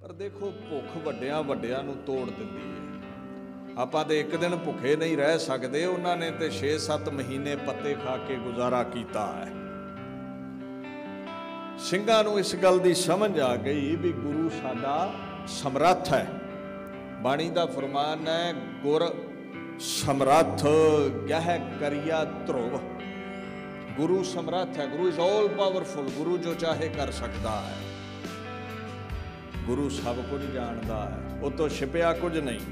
पर देखो भुख वड्डियां वड्डियां नूं तोड़ दिंदी है। आपां ते एक दिन भुखे नहीं रह सकते, उन्होंने तो 6-7 महीने पत्ते खा के गुजारा किया है। ਸਿੰਘਾਂ ਨੂੰ इस गल की समझ आ गई भी गुरु साडा समर्थ है। बाणी का फरमान है, गुर समर्थ गह करिया ध्रुव। गुरु समर्थ है, गुरु इज ऑल पावरफुल, गुरु जो चाहे कर सकता है। गुरु सब कुछ जानता है, वो तो छिपिया कुछ नहीं।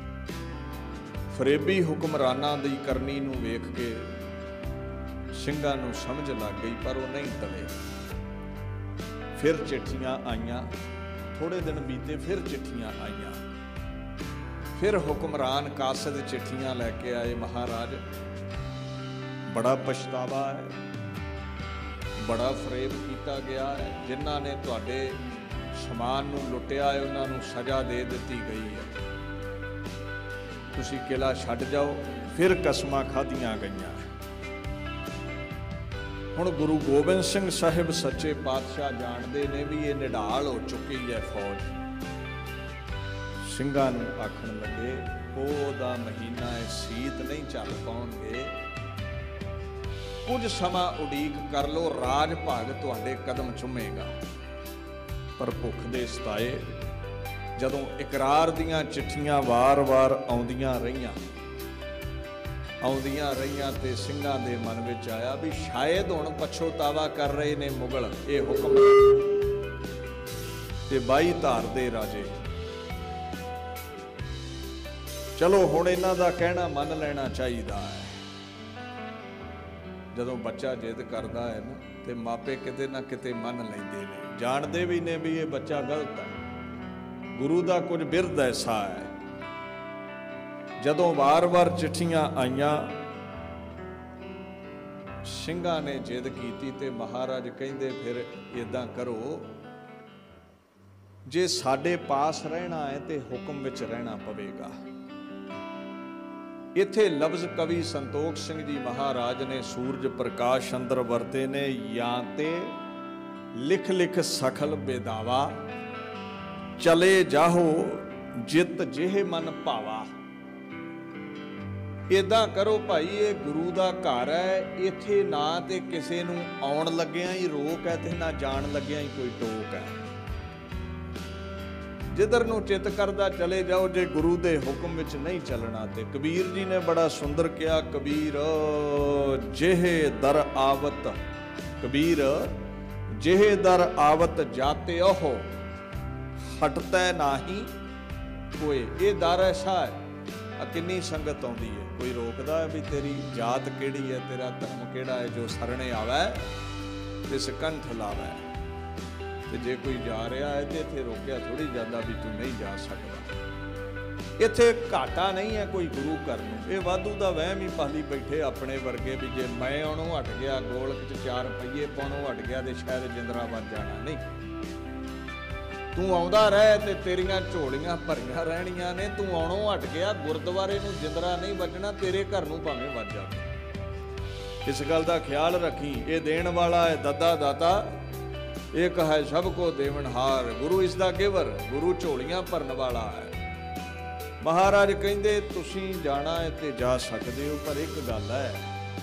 फरेबी हुक्मराना की करनी नूं वेख के ਸਿੰਘਾਂ नूं समझ लग गई, पर वो नहीं टले। फिर चिट्ठियां आईयां, थोड़े दिन बीते फिर चिट्ठियां आईयां। फिर हुक्मरान कासिद चिट्ठियां लैके आए, महाराज बड़ा पछतावा है, बड़ा फरेब किया गया है, जिन्हां ने तुहाडे समान नूं लुटिया है उन्हां नूं सज़ा दे दित्ती गई है, तुसीं किला छड्ड जाओ। फिर कसमां खाधियां गईयां। हुण गुरु गोबिंद सिंह साहिब सच्चे पातशाह जानते ने भी ये निढाल हो चुकी है फौज। ਸਿੰਘਾਂ नूं आखण लगे, ओदा महीना है, सीत नहीं चल पाउणगे, कुछ समा उड़ीक कर लो, राज भाग तुहाडे कदम चुमेगा। पर भुख दे सताए जदों इकरार दीयां चिट्ठियां वार-वार आउंदियां रहियां ते ਸਿੰਘਾਂ दे मन विच आया भी शायद हुण पछोतावा कर रहे ने मुगल, ये हुक्म ते 22 धार दे राजे। चलो हुण इन्हां दा कहना मन लेना चाहिए है। जदों बच्चा जिद करता है ना, ते मापे किते ना किते मन लैंदे ने, जानते भी ने भी ये बच्चा गलत है। गुरु का कुछ बिरद ऐसा है। जदों वार-वार चिट्ठियां आईयां, ਸਿੰਘਾਂ ने जिद की ते महाराज कहंदे फिर इदां करो, जे साडे पास रहना है तो हुक्म विच रहना पवेगा। इत्थे लफ्ज़ कवि संतोख सिंह जी महाराज ने सूरज प्रकाश अंदर वरते ने, या ते लिख लिख सखल बेदावा, चले जाहो जित जेह मन भावा। इदां करो भाई, ये गुरु का घर है, इत्थे ना तो किसी नूं आउण लग्गियां ही रोक है ते ना जाण लग्गियां ही कोई टोक है। जिधर नूं चित करदा चले जाओ, जे गुरु दे हुक्म विच नहीं चलना। ते कबीर जी ने बड़ा सुंदर कहा, कबीर जेहे दर आवत, कबीर जेहे दर आवत जाते ओहो, हटता नाही कोई। ये दर ऐसा है, किन्नी संगत आउंदी है, कोई रोकदा है भी तेरी जात किहड़ी है, तेरा धर्म किहड़ा है, जो सरणे आवे तिस कंठ लावे। ते जे कोई जा रहा है तो इत्थे रोकिया थोड़ी जांदा भी तू नहीं जा सकदा। इत्थे घाटा नहीं है कोई गुरु घर नूं, ये वाधू दा वहम ही पाली बैठे अपने वर्गे भी जे मैं आउणों हट गया, गोलक च 4 पहिए पाउणों हट गया तो शायद जिंदरा बच जाना। नहीं, तू आउंदा रह ते तेरियां झोलियां भरियां रहणियां ने। तू आउणों हट गया, गुरद्वारे नूं जिंदरा नहीं बचना, तेरे घर नूं भावें वज जावे। इस गल दा ख्याल रखी, ये देण वाला है दद्दा दाता, एक है सबको देवनहार, गुरु इसदा गिवर, गुरु झोलियां भरन वाला है। महाराज कहंदे तुसीं जाना है ते जा सकदे हो, पर एक गल है,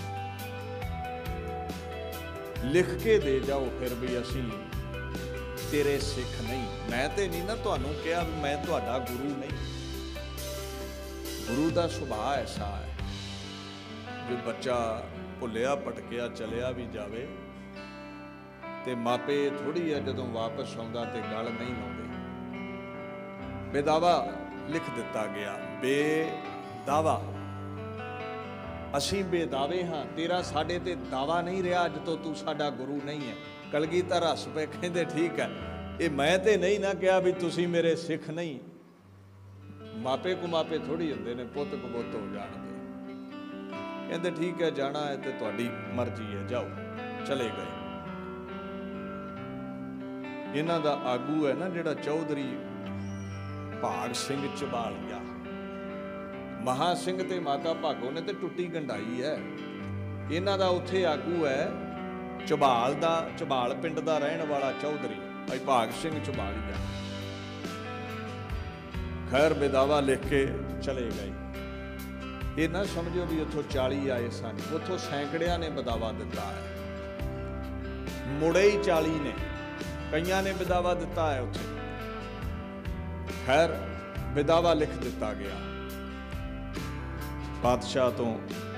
लिख के दे जाओ फिर भी असीं तेरे सिख नहीं। मैं तो नहीं ना तुहानूं कहा भी मैं तुहाडा गुरु नहीं। गुरु का सुभाव ऐसा है भी बच्चा भुलिया भटकिया चलिया भी जावे ते मापे थोड़ी है जदों वापस आउंदा ते गल नहीं लाउंदे। बेदावा लिख दिता गया, बेदावा असीं बेदावे हाँ, तेरा साडे ते दावा नहीं रहा, अज तो तू साडा गुरु नहीं है। कलगीधर हस पे कहते ठीक है, ये मैं तो नहीं ना कहा भी तुसी मेरे सिख नहीं। मापे को मापे थोड़ी होंदे ने, पुत को पुत हो जाणगे। कहते ठीक है, जाना है तो तुहाडी मर्जी है, जाओ। चले गए। इन्हां दा आगू है ना जिहड़ा चौधरी भाग सिंह झबालिया, महा सिंह ते माता भागो ने तो टुट्टी गंढाई है। इन्हां दा उत्थे आगू है झबाल दा, झबाल पिंड दा रहण वाला चौधरी भाई भाग सिंह झबालिया। खैर बिदावा लिख के चले गए। ये ना समझो भी उतो 40 आए सन, उतो सैकड़िया ने बिदावा दिता है, मुड़े ही 40 ने, कईयां ने बिदावा दिता है उसे। खैर बिदावा लिख दिता गया, बादशाह तो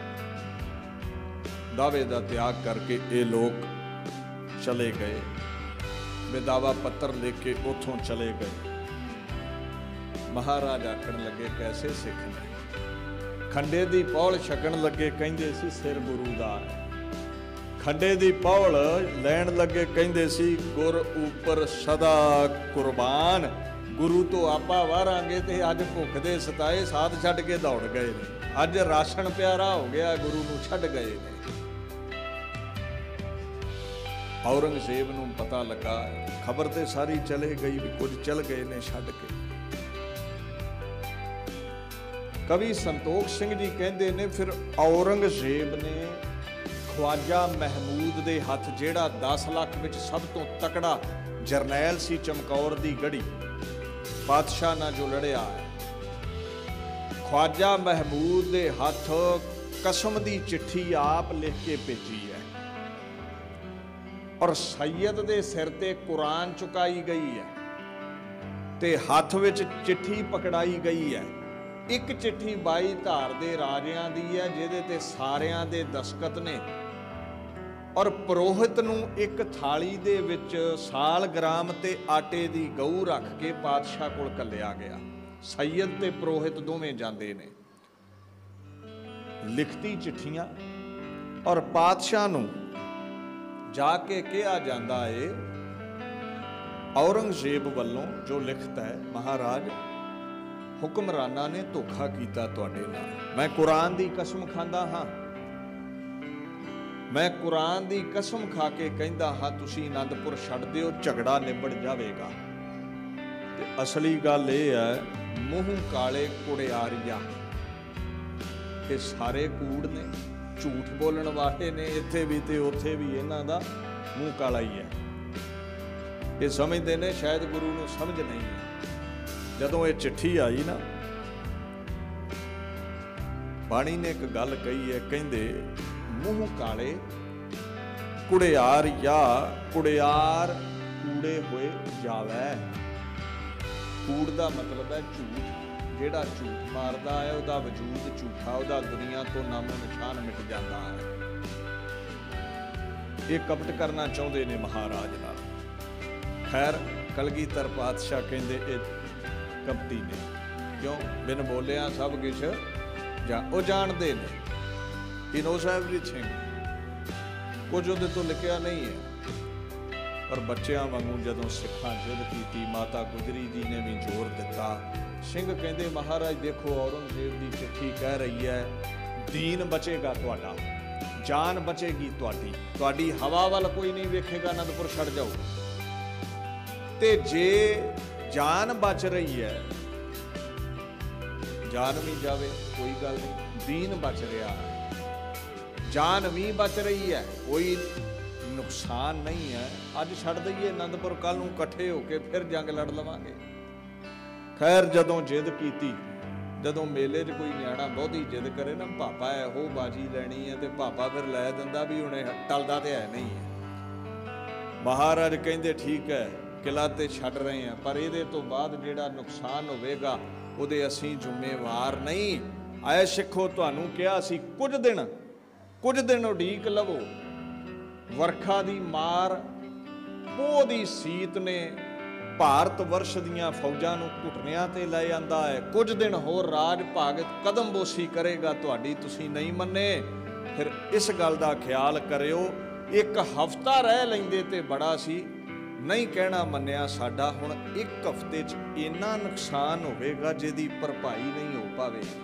दावे का त्याग करके ये लोग चले गए, बिदावा पत्र लेके उथों चले गए। महाराज आखण लगे कैसे सिख ने, खंडे दी पौल छकण लगे कहिंदे सी सिर गुरु दा है, खंडे दी पौल लैण लगे कहिंदे सी गुर ऊपर सदा कुर्बान। गुरु तो आपा वारांगे ते अज भुख दे सताए साथ छड्ड के दौड़ गए ने, अज राशन प्यारा हो गया गुरु नूं छड्ड गए ने। औरंगजेब नूं पता लगा, खबर ते सारी चले गई भी कुछ चल गए ने छड्ड के। कवि संतोख सिंह जी कहते ने फिर औरंगजेब ने ख्वाजा महमूद दे हथ, जेड़ा 10 लाख विच सब तो तकड़ा जरनैल सी चमकौर दी गढ़ी, बादशाह नाल जो लड़िया है, ख्वाजा महमूद दे हथ कसम दी चिट्ठी आप लिख के भेजी है और सैयद दे सिर ते कुरान चुकाई गई है ते हथ विच चिट्ठी पकड़ाई गई है। एक चिट्ठी 22 धार दे राजियां दी है जिहदे ते सारियां दे दस्खत ने और पुरोहित नूं एक थाली दे विच साल ग्राम ते आटे दी गऊ रख के पातशाह कोल घल्लिया गया। सैयद ते पुरोहित दोवें जांदे ने, लिखती चिट्ठियां और पातशाह नूं जाके कहा जांदा है औरंगजेब वल्लों जो लिखता है, महाराज हुक्मराना ने धोखा कीता तुहाडे नाल, मैं कुरान दी कसम खांदा हां, मैं कुरान दी कसम खा के कहंदा हां तुसीं आनंदपुर छड्ड दिओ, झगड़ा निबड़ जावेगा। ते असली गल इह है मूंह काले कुड़ियारिया, ये सारे कूड़ ने, झूठ बोलण वाले ने, इत्थे भी ते उत्थे भी इन्हां दा मूंह काला ही है। ये समझते ने शायद गुरु नूं समझ नहीं है। जदों ये चिट्ठी आई ना, बाणी ने एक गल कही है, कहंदे मूंह काले कुड़ियार या कुड़ियार कूड़े होए जावै। कूड़ दा मतलब है झूठ, जेड़ा झूठ मारदा है उहदा वजूद झूठा, उहदा दुनिया तो नामो निशान मिट जाता है। ये कपट करना चाहुंदे ने महाराज नाल। खैर कलगीधर पातशाह कहंदे कपटी ने, क्यों बिन बोलिया सब कुछ वो जानते ने, ही नोस एवरीथिंग, कुछ उहदे तो लिखिया नहीं है। और बच्चों वांगू जदों सिखां जिद की, माता गुजरी जी ने भी जोर दिता। सिंह कहंदे महाराज देखो औरंगजेब की चिट्ठी कह रही है दीन बचेगा तुहाडा, जान बचेगी तुहाडी, तुहाडी हवा वाल कोई नहीं वेखेगा, आनंदपुर छड़ जाओ। ते जे जान बच रही है, जान भी जावे कोई गल नहीं, दीन बच रहा है, जान भी बच रही है, कोई नुकसान नहीं है। अज छड़ दईए आनंदपुर, कल नूं इकट्ठे होके फिर जंग लड़ लवांगे। खैर जदों जिद कीती, जदों मेले 'च कोई नियाणा बहुती जिद करे ना, पापा है हो बाजी लैनी है, तो पापा फिर लै दिंदा भी हुणे टलदा ते है नहीं है। महाराज कहंदे ठीक है किला ते छड्ड रहे हैं, पर इहदे तो बाद जिहड़ा नुकसान होवेगा उहदे असीं जिम्मेवार नहीं। आए सिखो तुहानूं किहा सी कुछ दिन उਡੀਕ लवो, वरखा दी मार पोह दी सीत ने भारत वर्ष दीआं फौजां नूं घुटनिਆਂ ते लै आंदा है। कुछ दिन होर राज भाग कदम बोसी करेगा तुहाडी, तुसीं नहीं मन्ने, फिर इस गल दा ख्याल करिओ, एक हफ्ता रह लैंदे ते बड़ा सी, नहीं कहना मन्निया साडा हुण एक हफ्ते च इन्ना नुकसान होवेगा जिहदी भरपाई नहीं हो पावेगी।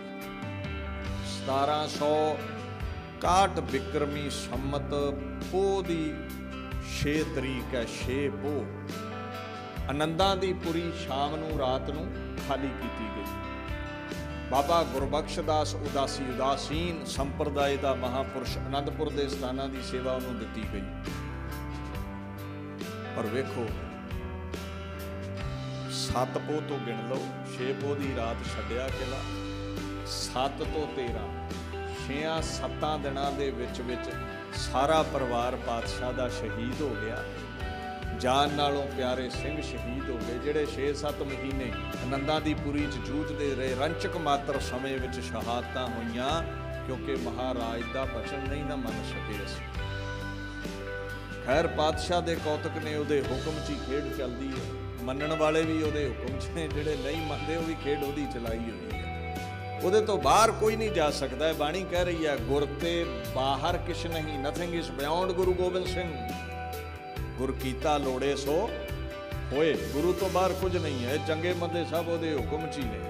1761 बिक्रमी संमत पोह दी 6 तरीक है, 6 पोह, आनंदां दी पुरी शाम नूं रात नूं खाली कीती गई। बाबा गुरबख्श दास उदासीन संप्रदाय का महापुरुष आनंदपुर के स्थानां की सेवा उन्होंने दिती गई। और वेखो 7 ਪੋਹ ਤੋਂ ਗਿਣ ਲਓ, 6 ਪੋਹ ਦੀ ਰਾਤ ਛੱਡਿਆ ਕਿਲਾ, 7 ਤੋਂ 13 6-7 ਦਿਨਾਂ ਦੇ ਵਿੱਚ ਸਾਰਾ ਪਰਿਵਾਰ ਪਾਤਸ਼ਾਹ ਦਾ ਸ਼ਹੀਦ ਹੋ ਗਿਆ। ਜਾਨ ਨਾਲੋਂ ਪਿਆਰੇ ਸਿੰਘ ਸ਼ਹੀਦ ਹੋ ਗਏ, ਜਿਹੜੇ 6-7 ਮਹੀਨੇ ਆਨੰਦਾਂ ਦੀ ਪੁਰੀ 'ਚ ਜੂਝਦੇ ਰਹੇ। ਰੰਚਕ ਮਾਤਰ ਸਮੇਂ ਵਿੱਚ ਸ਼ਹਾਦਤਾਂ ਹੋਈਆਂ, ਕਿਉਂਕਿ ਮਹਾਰਾਜ ਦਾ ਬਚਨ ਨਹੀਂ ਨਾ ਮੰਨ ਸਕੇ ਅਸੀਂ। ਖੈਰ ਪਾਤਸ਼ਾਹ ਦੇ ਕੌਤਕ ਨੇ, ਉਹਦੇ ਹੁਕਮ 'ਚ ਹੀ ਖੇਡ ਚੱਲਦੀ ਹੈ। ਮੰਨਣ ਵਾਲੇ ਵੀ ਉਹਦੇ ਹੁਕਮ 'ਚ ਨੇ, ਜਿਹੜੇ ਨਹੀਂ ਮੰਨਦੇ ਉਹ ਵੀ ਖੇਡ ਉਹਦੀ ਚਲਾਈ ਹੋਈ ਹੈ। ਉਹਦੇ ਤੋਂ ਬਾਹਰ ਕੋਈ ਨਹੀਂ ਜਾ ਸਕਦਾ। ਬਾਣੀ ਕਹਿ ਰਹੀ ਹੈ, ਗੁਰ ਤੇ ਬਾਹਰ ਕਿਛ ਨਹੀਂ, nothing is beyond Guru Gobind Singh. ਗੁਰ ਕੀਤਾ ਲੋੜੇ ਸੋ ਹੋਏ, ਗੁਰੂ ਤੋਂ ਬਾਹਰ ਕੁਝ ਨਹੀਂ ਹੈ। ਚੰਗੇ ਮੰਦੇ ਸਭ ਉਹਦੇ ਹੁਕਮ 'ਚ ਹੀ ਨੇ।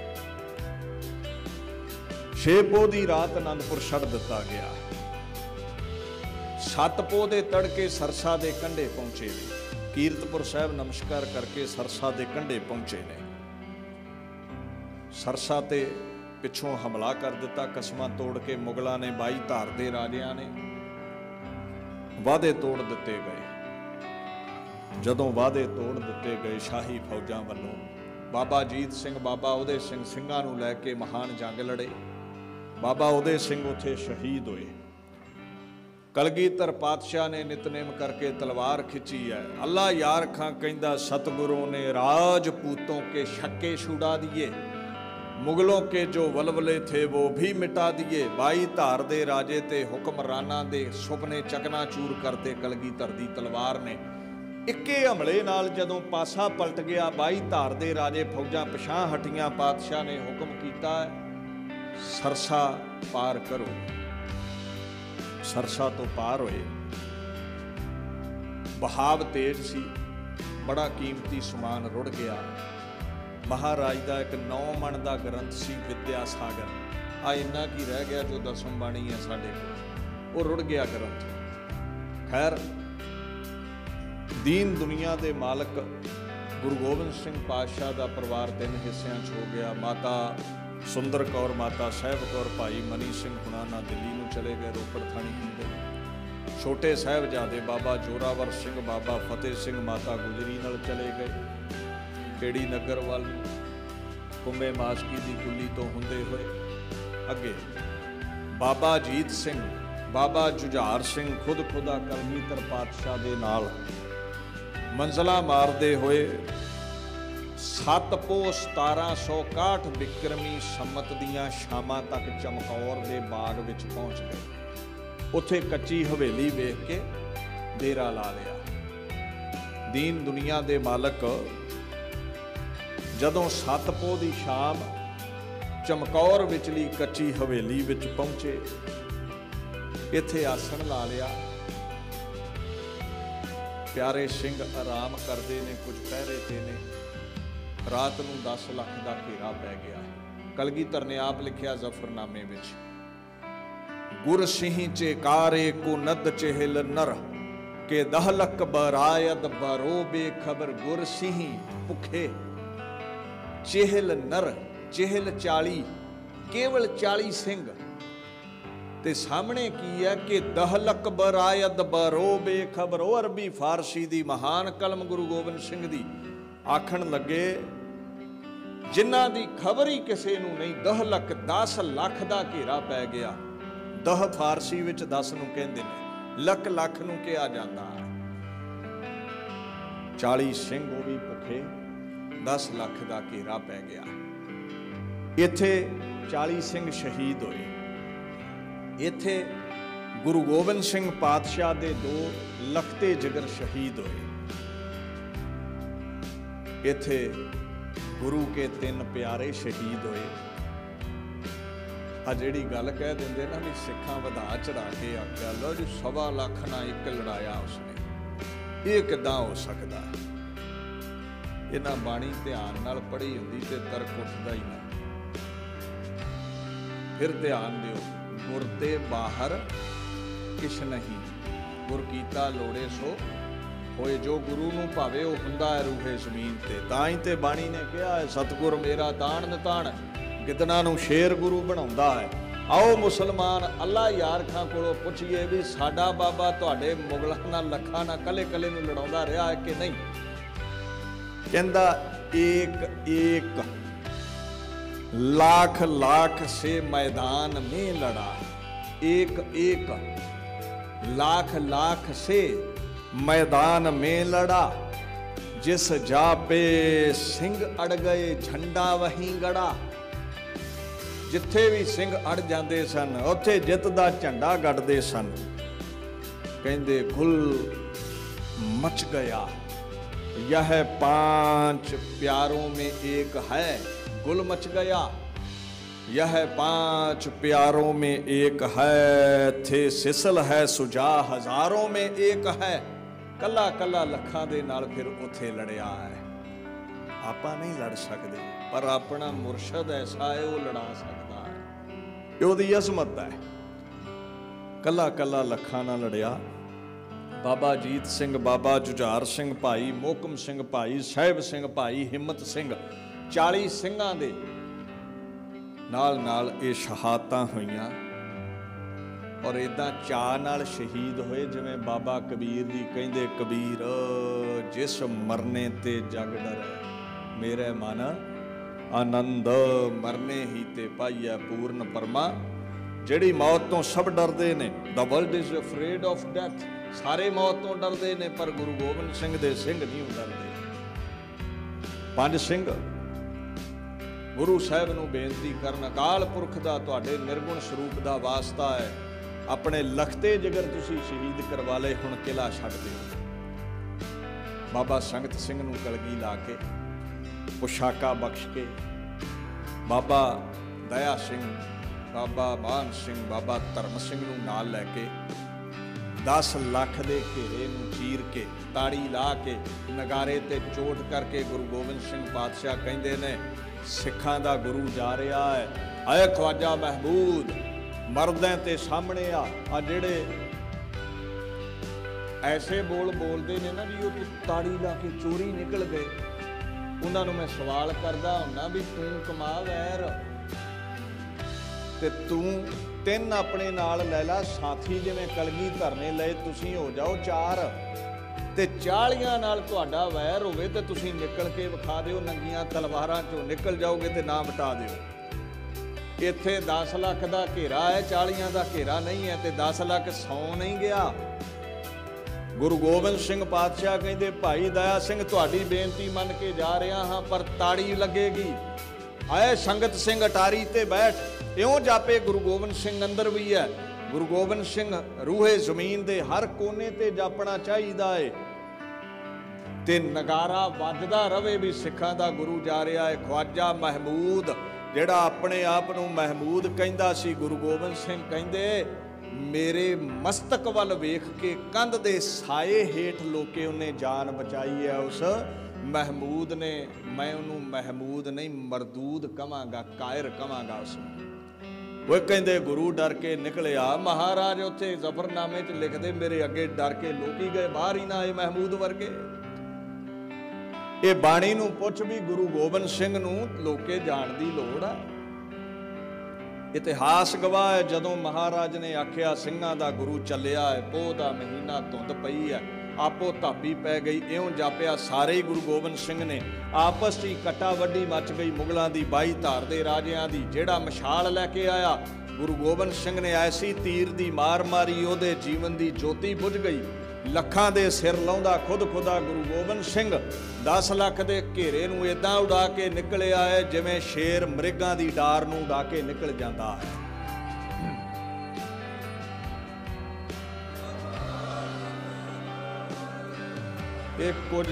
6 ਪੋਹ ਦੀ ਰਾਤ ਆਨੰਦਪੁਰ ਛੱਡ ਦਿੱਤਾ ਗਿਆ। 7 ਪੋਹ ਦੇ ਤੜਕੇ ਸਰਸਾ ਦੇ ਕੰਢੇ ਪਹੁੰਚੇ ਨੇ। ਕੀਰਤਪੁਰ ਸਾਹਿਬ ਨਮਸਕਾਰ ਕਰਕੇ ਸਰਸਾ ਦੇ ਕੰਢੇ ਪਹੁੰਚੇ ਨੇ। ਸਰਸਾ ਤੇ ਪਿੱਛੋਂ ਹਮਲਾ ਕਰ ਦਿੱਤਾ, ਕਸਮਾਂ ਤੋੜ ਕੇ ਮੁਗਲਾਂ ਨੇ, 22 ਧਾਰ ਦੇ ਰਾਜਿਆਂ ਨੇ ਵਾਅਦੇ ਤੋੜ ਦਿੱਤੇ ਗਏ। ਜਦੋਂ ਵਾਅਦੇ ਤੋੜ ਦਿੱਤੇ ਗਏ ਸ਼ਾਹੀ ਫੌਜਾਂ ਵੱਲੋਂ, ਬਾਬਾ ਅਜੀਤ ਸਿੰਘ, ਬਾਬਾ ਉਦੇ ਸਿੰਘ ਸਿੰਘਾਂ ਨੂੰ ਲੈ ਕੇ ਮਹਾਨ ਜੰਗ ਲੜੇ। ਬਾਬਾ ਉਦੇ ਸਿੰਘ ਉੱਥੇ ਸ਼ਹੀਦ ਹੋਏ। ਕਲਗੀਧਰ ਪਾਤਸ਼ਾਹ ਨੇ ਨਿਤਨੇਮ ਕਰਕੇ ਤਲਵਾਰ ਖਿੱਚੀ ਹੈ। ਅੱਲਾ यार खां कहता सतगुरों ने राजपूतों के शक्के छुड़ा दिए, मुगलों के जो वलवले थे वो भी मिटा दिए। 22 धार दे राजे ते हुक्मराना दे सुपने चकनाचूर करते कलगीधर दी तलवार ने। इक्के हमले नाल जदों पासा पलट गया, 22 धार दे राजे फौजां पिछां हटियां। पातशाह ने हुक्म कीता, सरसा पार करो। सरसा तो पार होए। बहाव तेज सी, बड़ा कीमती समान रुड़ गया। महाराज का एक 9 मन का ग्रंथ सी विद्या सागर, आ इन्ना की रह गया जो 10वीं बाणी है साढ़े को, वो रुड़ गया ग्रंथ। खैर दीन दुनिया के मालक गुरु गोबिंद सिंह पातशाह का परिवार 3 हिस्सों हो गया। माता सुंदर कौर, माता साहिब कौर, भाई मनी सिंह हुणा ना दिल्ली नूं चले गए, रोपड़ थाणी हुंदे। छोटे साहिबजादे बाबा जोरावर सिंह, बाबा फतेह सिंह, माता गुजरी नाल चले गए केड़ी नगर वाल, कुंभे मासकी दी कुली तो हुंदे होए अगे। बाबा अजीत सिंह, बाबा जुझार सिंह खुद खुदा कलगीधर पातशाह दे नाल मंजिला मारदे होए 7 पोह 1761 बिक्रमी संमत दियां शामां तक चमकौर दे बाग विच पहुंच गए। उत्थे कच्ची हवेली वेख के डेरा ला लिया। दीन दुनिया दे मालक जदों 7 पोह दी शाम चमकौर विचली कच्ची हवेली विच पहुंचे, इत्थे आसन ला लिया। प्यारे सिंह आराम करते ने, कुछ पहरे ते ने। रात नूं 10 लाख का घेरा पै गया। कलगीधर ने आप लिखिया जफरनामे विच, गुर सिंह चेकारे को नद चेहल नर के 10 लख बरायद बरो बेखबर। गुर सिंह भुखे चेहल नर, चेहल 40, केवल 40 सिंह ते सामने की है कि 10 लख बरायद बरो बेखबर। वो अरबी फारसी दी महान कलम गुरु गोबिंद सिंह दी आखण लगे, जिन्हां दी खबर ही किसी नूं नहीं। 10 लख 10 लाख का घेरा पै गया। 10 फारसी विच 10 नूं कहंदे ने, लख लख नूं कहा जांदा। 40 सिंह वो भी भुखे, 10 लाख का घेरा पै गया। इत्थे 40 सिंह शहीद होए। इत्थे गुरु गोबिंद सिंह पातशाह दे 2 लखते जिगर शहीद होए। इत्थे गुरु के 3 प्यारे शहीद होए। आ जिहड़ी गल कह देंदे ना भी सिखां वधा चढ़ा के आख्या, लो जी 1.25 लाख ना 1 लड़ाया उसने, ये किदां हो सकदा है? इन्हां बाणी ध्यान नाल पढ़ी हुंदी ते तर्क उठदा ही ना। फिर ध्यान दिओ, गुर ते बाहर किश नहीं, गुर कीता लोड़े सो होए। जो गुरु नूं भावे वो हुंदा है रूहे जमीन ते। तां ही ते बाणी ने कहा है, सतगुर मेरा दान नतान, गिदना नूं शेर गुरु बनाउंदा है। आओ मुसलमान अल्लाह यार खां कोलों पुछिए भी साडा बाबा तुहाडे मुगलां नाल लखां नाल कले कले नूं लड़ाउंदा रहा है कि नहीं। कहंदा एक एक लाख लाख से मैदान में लड़ा। एक एक लाख लाख से मैदान में लड़ा। जिस जा पे सिंह अड़ गए झंडा वहीं गड़ा। जिथे भी सिंह अड़ जाते सन उत्थे जित दा झंडा गड़दे सन। कहंदे गुल मच गया। यह 5 प्यारों में एक है। गुल मच गया। यह 5 प्यारों में एक है। थे सिसल है सुजा हजारों में एक है। कला कला लखां दे नाल फिर उथे लड़िया है। आपां नहीं लड़ सकते पर अपना मुरशद ऐसा है वो लड़ा सकता है। ये उहदी अज़मत है। कला कला लखां नाल लड़िया। बाबा अजीत सिंह, बाबा जुझार सिंह भाई, मोहकम सिंह भाई, साहिब सिंह भाई, हिम्मत सिंह 40 ਸਿੰਘਾਂ ਦੇ ਨਾਲ ਇਹ ਸ਼ਹਾਦਤਾਂ ਹੋਈਆਂ। और इदा चाह नाल शहीद होए जिवें बाबा कबीर जी कहंदे, कबीर जिस मरने ते जग डरै मेरे मन आनंद। मरने ही ते पाइया पूर्ण परमा। जिहड़ी मौत तो सब डरदे ने, the world is afraid of death. सारे मौत तो डरदे ने पर गुरु गोबिंद सिंह दे सिंह नहीं डरदे। 5 सिंह गुरु साहिब नूं बेनती करन, अकाल पुरख दा तुहाडे निर्गुण सरूप दा वास्ता है। अपने लखते जिगर तुसी शहीद करवा ले, हुण किला छड्ड दिओ। बाबा संगत सिंह नूं कलगी ला के, पोशाका बख्श के, बाबा दया सिंह, बाबा मान सिंह, बाबा धर्म सिंह नूं नाल लैके 10 ਲੱਖ ਦੇ घेरे नूं चीर के, ताड़ी ला के, नगारे ते चोट करके गुरु गोबिंद सिंह पातशाह कहंदे ने, सिखां दा गुरु जा रहा है। आए ख्वाजा महमूद मरदों ते सामने आ जेड़े ऐसे बोल बोलते ने ना भी वो ताड़ी ला के चोरी निकल गए, उन्होंने मैं सवाल करदा हुन्ना भी तू कमा वैर ते तू 3 अपने नाल लै ला साथी, जिवें कलगीधर ने लए तुसीं हो जाओ 4 ते 40 नाल तुहाडा वैर होवे ते तुसीं निकल के विखा दिओ, नंगियां तलवारां चों निकल जाओगे ते ना मिटा दिओ। इत्थे 10 ਲੱਖ ਦਾ घेरा है, 40 ਦਾ घेरा नहीं है, ते 10 ਲੱਖ सौ नहीं गया। गुरु गोबिंद सिंह पातशाह कहते, भाई दया सिंह तुहाडी बेनती मन के जा रहा हाँ पर ताड़ी लगेगी। आए संगत सिंह अटारी ते बैठ। इउं जापे गुरु गोबिंद सिंह अंदर भी है। गुरु गोबिंद सिंह रूहे जमीन दे हर कोने ते जापना चाहिदा है ते नगारा वजदा रवे भी सिखां दा गुरु जा रहा है। ख्वाजा महमूद ਜਿਹੜਾ ਆਪਣੇ ਆਪ ਨੂੰ ਮਹਿਮੂਦ ਕਹਿੰਦਾ ਸੀ, ਗੁਰੂ ਗੋਬਿੰਦ ਸਿੰਘ ਕਹਿੰਦੇ ਮੇਰੇ ਮਸਤਕ ਵੱਲ ਵੇਖ ਕੇ ਕੰਧ ਦੇ ਸਾਏ ਹੇਠ ਲੋਕੇ ਉਹਨੇ ਜਾਨ ਬਚਾਈ ਹੈ। ਉਸ ਮਹਿਮੂਦ ਨੇ, ਮੈਂ ਉਹਨੂੰ ਮਹਿਮੂਦ ਨਹੀਂ ਮਰਦੂਦ ਕਵਾਂਗਾ, ਕਾਇਰ ਕਵਾਂਗਾ ਉਸ ਨੂੰ। ਉਹ ਕਹਿੰਦੇ ਗੁਰੂ ਡਰ ਕੇ ਨਿਕਲਿਆ। ਮਹਾਰਾਜ ਉੱਥੇ ਜ਼ਫਰਨਾਮੇ 'ਚ ਲਿਖਦੇ ਮੇਰੇ ਅੱਗੇ ਡਰ ਕੇ ਲੋਕੀ ਗਏ, ਬਾਹਰ ਹੀ ਨਾ ਆਏ ਮਹਿਮੂਦ ਵਰਗੇ। ਇਹ ਬਾਣੀ ਨੂੰ ਪੁੱਛ ਵੀ ਗੁਰੂ ਗੋਬਿੰਦ ਸਿੰਘ ਨੂੰ ਲੋਕੇ ਜਾਣ ਦੀ ਲੋੜ ਆ। ਇਤਿਹਾਸ ਗਵਾਹ ਹੈ ਜਦੋਂ ਮਹਾਰਾਜ ਨੇ ਆਖਿਆ ਸਿੰਘਾਂ ਦਾ ਗੁਰੂ ਚੱਲਿਆ ਹੈ, ਪੋਹ ਦਾ ਮਹੀਨਾ, ਧੁੰਦ ਪਈ ਹੈ, ਆਪੋ ਧਾਪੀ ਪੈ ਗਈ, ਇਉਂ ਜਾਪਿਆ ਸਾਰੇ ਹੀ ਗੁਰੂ ਗੋਬਿੰਦ ਸਿੰਘ ਨੇ ਆਪਸ 'ਚ ਹੀ ਕੱਟਾ ਵੱਡੀ ਮੱਚ ਗਈ ਮੁਗਲਾਂ ਦੀ, 22 ਧਾਰ ਦੇ ਰਾਜਿਆਂ ਦੀ। ਜਿਹੜਾ ਮਸ਼ਾਲ ਲੈ ਕੇ ਆਇਆ ਗੁਰੂ ਗੋਬਿੰਦ ਸਿੰਘ ਨੇ ਐਸੀ ਤੀਰ ਦੀ ਮਾਰ ਮਾਰੀ, ਉਹਦੇ ਜੀਵਨ ਦੀ ਜੋਤੀ ਬੁਝ ਗਈ। ਲੱਖਾਂ ਦੇ ਸਿਰ ਲਾਉਂਦਾ ਖੁਦ ਖੁਦਾ ਗੁਰੂ ਗੋਬਿੰਦ ਸਿੰਘ 10 ਲੱਖ ਦੇ ਘੇਰੇ ਨੂੰ ਇਦਾਂ ਉਡਾ ਕੇ ਨਿਕਲਿਆ ਹੈ ਜਿਵੇਂ ਸ਼ੇਰ ਮ੍ਰਿਗਾਂ ਦੀ ਡਾਰ ਨੂੰ ਉਡਾ ਕੇ ਨਿਕਲ ਜਾਂਦਾ ਹੈ। ਇਹ ਕੁਝ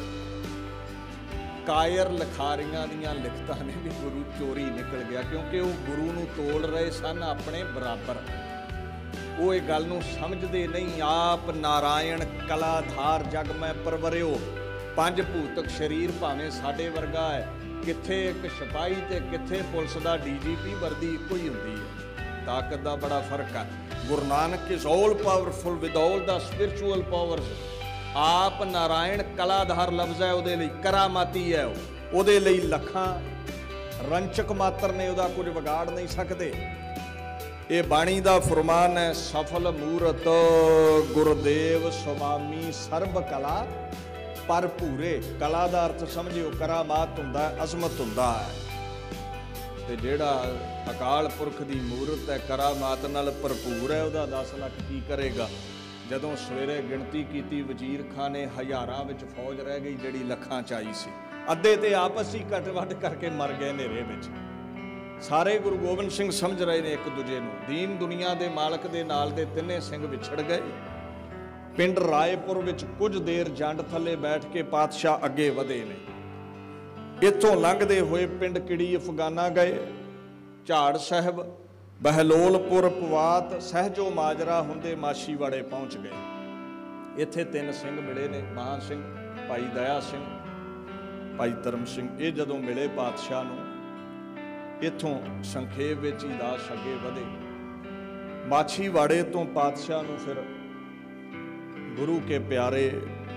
ਕਾਇਰ ਲਖਾਰੀਆਂ ਦੀਆਂ ਲਿਖਤਾਂ ਨੇ ਵੀ ਗੁਰੂ ਚੋਰੀ ਨਿਕਲ ਗਿਆ, ਕਿਉਂਕਿ ਉਹ ਗੁਰੂ ਨੂੰ ਤੋਲ ਰਹੇ ਸਨ ਆਪਣੇ ਬਰਾਬਰ। ਉਹ ਇਹ ਗੱਲ ਨੂੰ ਸਮਝਦੇ ਨਹੀਂ। ਆਪ ਨਾਰਾਇਣ ਕਲਾਧਾਰ ਜਗ ਮੈਂ ਪਰਵਰਿਓ। 5 ਭੂਤਕ ਸਰੀਰ ਭਾਵੇਂ ਸਾਡੇ ਵਰਗਾ ਹੈ, ਕਿੱਥੇ ਇੱਕ ਸਿਪਾਹੀ ਤੇ ਕਿੱਥੇ ਪੁਲਿਸ ਦਾ DGP ਵਰਦੀ ਇੱਕੋ ਹੀ ਹੁੰਦੀ ਹੈ। ਤਾਕਤ ਦਾ ਬੜਾ ਫਰਕ ਹੈ। Guru Nanak is all powerful with all the spiritual powers. ਆਪ ਨਾਰਾਇਣ ਕਲਾਧਾਰ ਲਫ਼ਜ਼ ਹੈ ਉਹਦੇ ਲਈ, ਕਰਾਮਾਤੀ ਹੈ ਉਹਦੇ ਲਈ। ਲੱਖਾਂ ਰੰਚਕ ਮਾਤਰ ਨੇ ਉਹਦਾ ਕੁਝ ਵਿਗਾੜ ਨਹੀਂ ਸਕਦੇ। ਇਹ ਬਾਣੀ ਦਾ ਫਰਮਾਨ ਹੈ, ਸਫਲ ਮੂਰਤ ਗੁਰਦੇਵ ਸੁਆਮੀ ਸਰਬ ਕਲਾ ਭਰਪੂਰੇ, ਕਲਾ ਦਾ ਅਰਥ ਸਮਝਿਓ ਕਰਾਮਾਤ ਹੁੰਦਾ ਹੈ, ਅਜ਼ਮਤ ਹੁੰਦਾ ਹੈ। ਤੇ ਜਿਹੜਾ ਅਕਾਲ ਪੁਰਖ ਦੀ ਮੂਰਤ ਹੈ, ਕਰਾਮਾਤ ਨਾਲ ਭਰਪੂਰ ਹੈ, ਉਹਦਾ 10 ਲੱਖ ਕੀ ਕਰੇਗਾ। ਜਦੋਂ ਸਵੇਰੇ ਗਿਣਤੀ ਕੀਤੀ ਵਜ਼ੀਰ ਖਾਂ ਨੇ, ਹਜ਼ਾਰਾਂ ਵਿੱਚ ਫੌਜ ਰਹਿ ਗਈ ਜਿਹੜੀ ਲੱਖਾਂ 'ਚ ਆਈ ਸੀ। ਅੱਧੇ ਤੇ ਆਪਸ ਹੀ ਕੱਟ ਵੱਢ ਕਰਕੇ ਮਰ ਗਏ ਹਨੇਰੇ ਵਿੱਚ। ਸਾਰੇ ਗੁਰੂ ਗੋਬਿੰਦ ਸਿੰਘ ਸਮਝ ਰਹੇ ਨੇ ਇੱਕ ਦੂਜੇ ਨੂੰ। ਦੀਨ ਦੁਨੀਆ ਦੇ ਮਾਲਕ ਦੇ ਨਾਲ ਦੇ ਤਿੰਨੇ ਸਿੰਘ ਵਿਛੜ ਗਏ। ਪਿੰਡ ਰਾਏਪੁਰ ਵਿੱਚ ਕੁਝ ਦੇਰ ਜੰਡ ਥੱਲੇ ਬੈਠ ਕੇ ਪਾਤਸ਼ਾਹ ਅੱਗੇ ਵਧੇ ਨੇ। ਇੱਥੋਂ ਲੰਘਦੇ ਹੋਏ ਪਿੰਡ ਕਿੜੀ ਅਫਗਾਨਾ ਗਏ, ਝਾੜ ਸਾਹਿਬ, ਬਹਿਲੋਲਪੁਰ, ਪਵਾਤ, ਸਹਿਜੋ ਮਾਜਰਾ ਹੁੰਦੇ ਮਾਛੀਵਾੜੇ ਪਹੁੰਚ ਗਏ। ਇੱਥੇ 3 ਸਿੰਘ ਮਿਲੇ ਨੇ, ਮਹਾਂ ਸਿੰਘ, ਭਾਈ ਦਇਆ ਸਿੰਘ, ਭਾਈ ਧਰਮ ਸਿੰਘ। ਇਹ ਜਦੋਂ ਮਿਲੇ ਪਾਤਸ਼ਾਹ ਨੂੰ, ਇੱਥੋਂ ਸੰਖੇਪ ਵਿੱਚ ਹੀ ਦਾਸ ਅੱਗੇ ਵਧੇ। ਮਾਛੀਵਾੜੇ ਤੋਂ ਪਾਤਸ਼ਾਹ ਨੂੰ ਫਿਰ ਗੁਰੂ ਕੇ ਪਿਆਰੇ,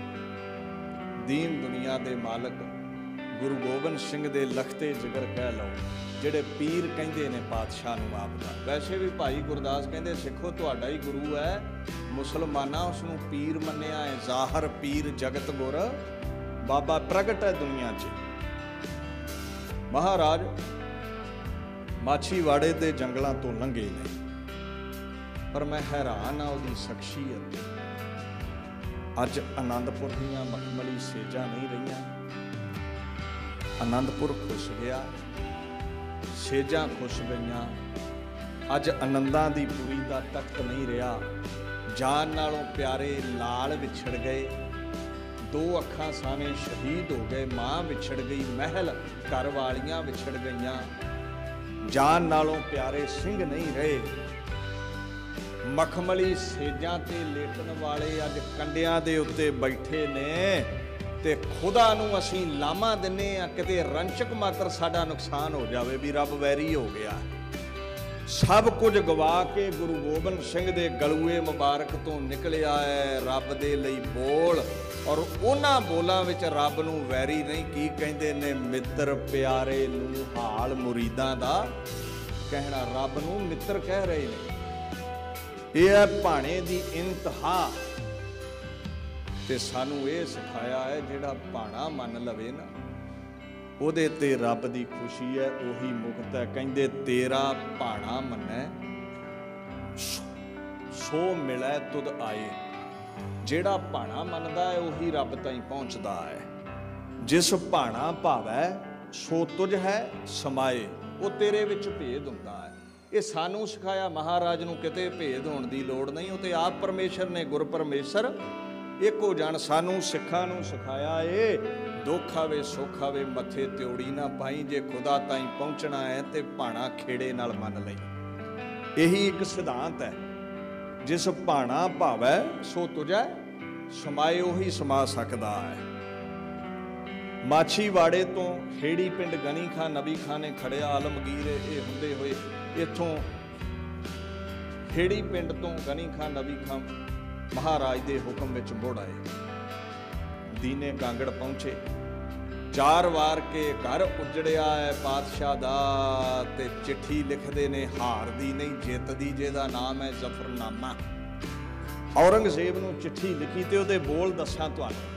ਦੀਨ ਦੁਨੀਆ ਦੇ ਮਾਲਕ ਗੁਰੂ ਗੋਬਿੰਦ ਸਿੰਘ ਦੇ ਲਖਤੇ ਜਿਗਰ ਕਹਿ ਲਓ, ਜਿਹੜੇ ਪੀਰ ਕਹਿੰਦੇ ਨੇ ਪਾਤਸ਼ਾਹ ਨੂੰ ਆਪ ਦਾ। ਵੈਸੇ ਵੀ ਭਾਈ ਗੁਰਦਾਸ ਕਹਿੰਦੇ ਸਿੱਖੋ ਤੁਹਾਡਾ ਹੀ ਗੁਰੂ ਹੈ, ਮੁਸਲਮਾਨਾਂ ਉਸ ਨੂੰ ਪੀਰ ਮੰਨਿਆ ਹੈ। ਜ਼ਾਹਰ ਪੀਰ ਜਗਤ ਗੁਰ, ਬਾਬਾ ਪ੍ਰਗਟ ਹੈ ਦੁਨੀਆ 'ਚ। ਮਹਾਰਾਜ ਮਾਛੀਵਾੜੇ ਦੇ ਜੰਗਲਾਂ ਤੋਂ ਲੰਘੇ ਨੇ, ਪਰ ਮੈਂ ਹੈਰਾਨ ਆ ਉਹਦੀ ਸ਼ਖਸੀਅਤ। ਅੱਜ ਆਨੰਦਪੁਰ ਦੀਆਂ ਮਖਮਲੀ ਸੇਜਾਂ ਨਹੀਂ ਰਹੀਆਂ। ਆਨੰਦਪੁਰ ਖੁੱਸ ਗਿਆ, ਸੇਜਾਂ ਖੁੱਸ ਗਈਆਂ। ਅੱਜ ਆਨੰਦਾਂ ਦੀ ਪੁਰੀ ਦਾ ਤਖਤ ਨਹੀਂ ਰਿਹਾ। ਜਾਨ ਨਾਲੋਂ ਪਿਆਰੇ ਲਾਲ ਵਿਛੜ ਗਏ, 2 ਅੱਖਾਂ ਸਾਵੇਂ ਸ਼ਹੀਦ ਹੋ ਗਏ। ਮਾਂ ਵਿਛੜ ਗਈ, ਮਹਿਲ ਘਰ ਵਾਲੀਆਂ ਵਿਛੜ ਗਈਆਂ। ਜਾਨ ਨਾਲੋਂ ਪਿਆਰੇ ਸਿੰਘ ਨਹੀਂ ਰਹੇ। ਮਖਮਲੀ ਸੇਜਾਂ ਤੇ ਲੇਟਣ ਵਾਲੇ ਅੱਜ ਕੰਡਿਆਂ ਦੇ ਉੱਤੇ ਬੈਠੇ ਨੇ, ਤੇ ਖੁਦਾ ਨੂੰ ਅਸੀਂ ਲਾਮਾ ਦਿੰਨੇ ਆ ਕਿਤੇ ਰੰਚਕ ਮਾਤਰ ਸਾਡਾ ਨੁਕਸਾਨ ਹੋ ਜਾਵੇ ਵੀ ਰੱਬ ਵੈਰੀ ਹੋ ਗਿਆ। ਸਭ ਕੁਝ ਗਵਾ ਕੇ ਗੁਰੂ ਗੋਬਿੰਦ ਸਿੰਘ ਦੇ ਗਲੂਏ ਮੁਬਾਰਕ ਤੋਂ ਨਿਕਲਿਆ ਹੈ ਰੱਬ ਦੇ ਲਈ ਬੋਲ, ਔਰ ਉਹਨਾਂ ਬੋਲਾਂ ਵਿੱਚ ਰੱਬ ਨੂੰ ਵੈਰੀ ਨਹੀਂ, ਕੀ ਕਹਿੰਦੇ ਨੇ, ਮਿੱਤਰ ਪਿਆਰੇ ਨੂੰ ਹਾਲ ਮੁਰੀਦਾਂ ਦਾ ਕਹਿਣਾ। ਰੱਬ ਨੂੰ ਮਿੱਤਰ ਕਹਿ ਰਹੇ ਨੇ। ਇਹ ਹੈ ਭਾਣੇ ਦੀ ਇੰਤਹਾ। ਤੇ ਸਾਨੂੰ ਇਹ ਸਿਖਾਇਆ ਹੈ ਜਿਹੜਾ ਭਾਣਾ ਮੰਨ ਲਵੇ ਨਾ, ਉਹਦੇ ਤੇ ਰੱਬ ਦੀ ਖੁਸ਼ੀ ਹੈ, ਉਹੀ ਮੁਕਤ ਹੈ। ਕਹਿੰਦੇ ਤੇਰਾ ਭਾਣਾ ਮੰਨੈ ਸੋ ਮਿਲੈ ਤੁਧ ਆਏ। ਜਿਹੜਾ ਭਾਣਾ ਮੰਨਦਾ ਹੈ ਉਹੀ ਰੱਬ ਤਾਈਂ ਪਹੁੰਚਦਾ ਹੈ। ਜਿਸ ਭਾਣਾ ਭਾਵੈ ਸੋ ਤੁਝ ਹੈ ਸਮਾਏ। ਉਹ ਤੇਰੇ ਵਿੱਚ ਭੇਦ ਹੁੰਦਾ ਹੈ। ਇਹ ਸਾਨੂੰ ਸਿਖਾਇਆ। ਮਹਾਰਾਜ ਨੂੰ ਕਿਤੇ ਭੇਦ ਹੋਣ ਦੀ ਲੋੜ ਨਹੀਂ, ਉਹ ਤੇ ਆਪ ਪਰਮੇਸ਼ਰ ਨੇ, ਗੁਰ ਪਰਮੇਸ਼ਰ ਇੱਕੋ ਜਣ। ਸਾਨੂੰ ਸਿੱਖਾਂ ਨੂੰ ਸਿਖਾਇਆ ਏ, ਦੁੱਖ ਆਵੇ ਸੁੱਖ ਆਵੇ ਮੱਥੇ ਤਿਉੜੀ ਨਾ ਪਾਈ। ਜੇ ਖੁਦਾ ਤਾਈਂ ਪਹੁੰਚਣਾ ਹੈ ਤੇ ਭਾਣਾ ਖੇੜੇ ਨਾਲ ਮੰਨ ਲਈ। ਇਹੀ ਇੱਕ ਸਿਧਾਂਤ ਹੈ। ਜਿਸ ਭਾਣਾ ਭਾਵੈ ਸੋ ਤੁਝੈ ਸਮਾਏ, ਉਹੀ ਸਮਾ ਸਕਦਾ ਹੈ। ਮਾਛੀਵਾੜੇ ਤੋਂ ਖੇੜੀ ਪਿੰਡ ਗਨੀ ਖਾਂ ਨਬੀ ਖਾਂ ਨੇ ਖੜਿਆ। ਆਲਮਗੀਰ ਇਹ ਹੁੰਦੇ ਹੋਏ ਇੱਥੋਂ ਖੇੜੀ ਪਿੰਡ ਤੋਂ ਗਨੀ ਖਾਂ ਨਬੀ ਖਾਂ ਮਹਾਰਾਜ ਦੇ ਹੁਕਮ ਵਿੱਚ ਮੁੜ ਆਏ। ਦੀਨੇ ਕਾਂਗੜ ਪਹੁੰਚੇ। 4 ਵਾਰ ਕੇ ਘਰ ਉਜੜਿਆ ਹੈ ਪਾਤਸ਼ਾਹ ਦਾ, ਤੇ ਚਿੱਠੀ ਲਿਖਦੇ ਨੇ ਹਾਰ ਦੀ ਨਹੀਂ ਜਿੱਤ ਦੀ, ਜਿਹਦਾ ਨਾਮ ਹੈ ਜ਼ਫਰਨਾਮਾ। ਔਰੰਗਜ਼ੇਬ ਨੂੰ ਚਿੱਠੀ ਲਿਖੀ ਤੇ ਉਹਦੇ ਬੋਲ ਦੱਸਾਂ ਤੁਹਾਨੂੰ।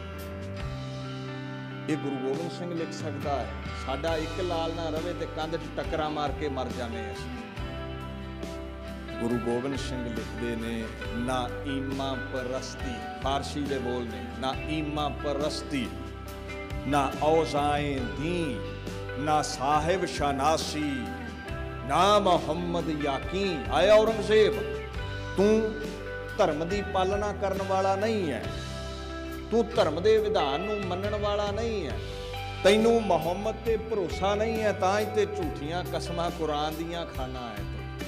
ਇਹ ਗੁਰੂ ਗੋਬਿੰਦ ਸਿੰਘ ਲਿਖ ਸਕਦਾ ਹੈ। ਸਾਡਾ ਇੱਕ ਲਾਲ ਨਾ ਰਵੇ ਤੇ ਕੰਧ 'ਚ ਟੱਕਰਾਂ ਮਾਰ ਕੇ ਮਰ ਜਾਂਦੇ ਅਸੀਂ। ਗੁਰੂ ਗੋਬਿੰਦ ਸਿੰਘ ਲਿਖਦੇ ਨੇ, ਨਾ ਈਮਾ ਪਰਸਤੀ, ਫਾਰਸੀ ਦੇ ਬੋਲ ਨੇ, ਨਾ ਈਮਾ ਪਰਸਤੀ, ਨਾ ਔਜ਼ਾਏ ਦੀ, ਨਾ ਸਾਹਿਬ ਸ਼ਾਨਾਸੀ, ਨਾ ਮੁਹੰਮਦ ਯਾਕੀ। ਆਏ ਔਰੰਗਜ਼ੇਬ, ਤੂੰ ਧਰਮ ਦੀ ਪਾਲਣਾ ਕਰਨ ਵਾਲਾ ਨਹੀਂ ਹੈ, ਤੂੰ ਧਰਮ ਦੇ ਵਿਧਾਨ ਨੂੰ ਮੰਨਣ ਵਾਲਾ ਨਹੀਂ ਹੈ, ਤੈਨੂੰ ਮੁਹੰਮਦ ਤੇ ਭਰੋਸਾ ਨਹੀਂ ਹੈ, ਤਾਂ ਹੀ ਤੇ ਝੂਠੀਆਂ ਕਸਮਾਂ ਕੁਰਾਨ ਦੀਆਂ ਖਾਨਾ ਹੈ।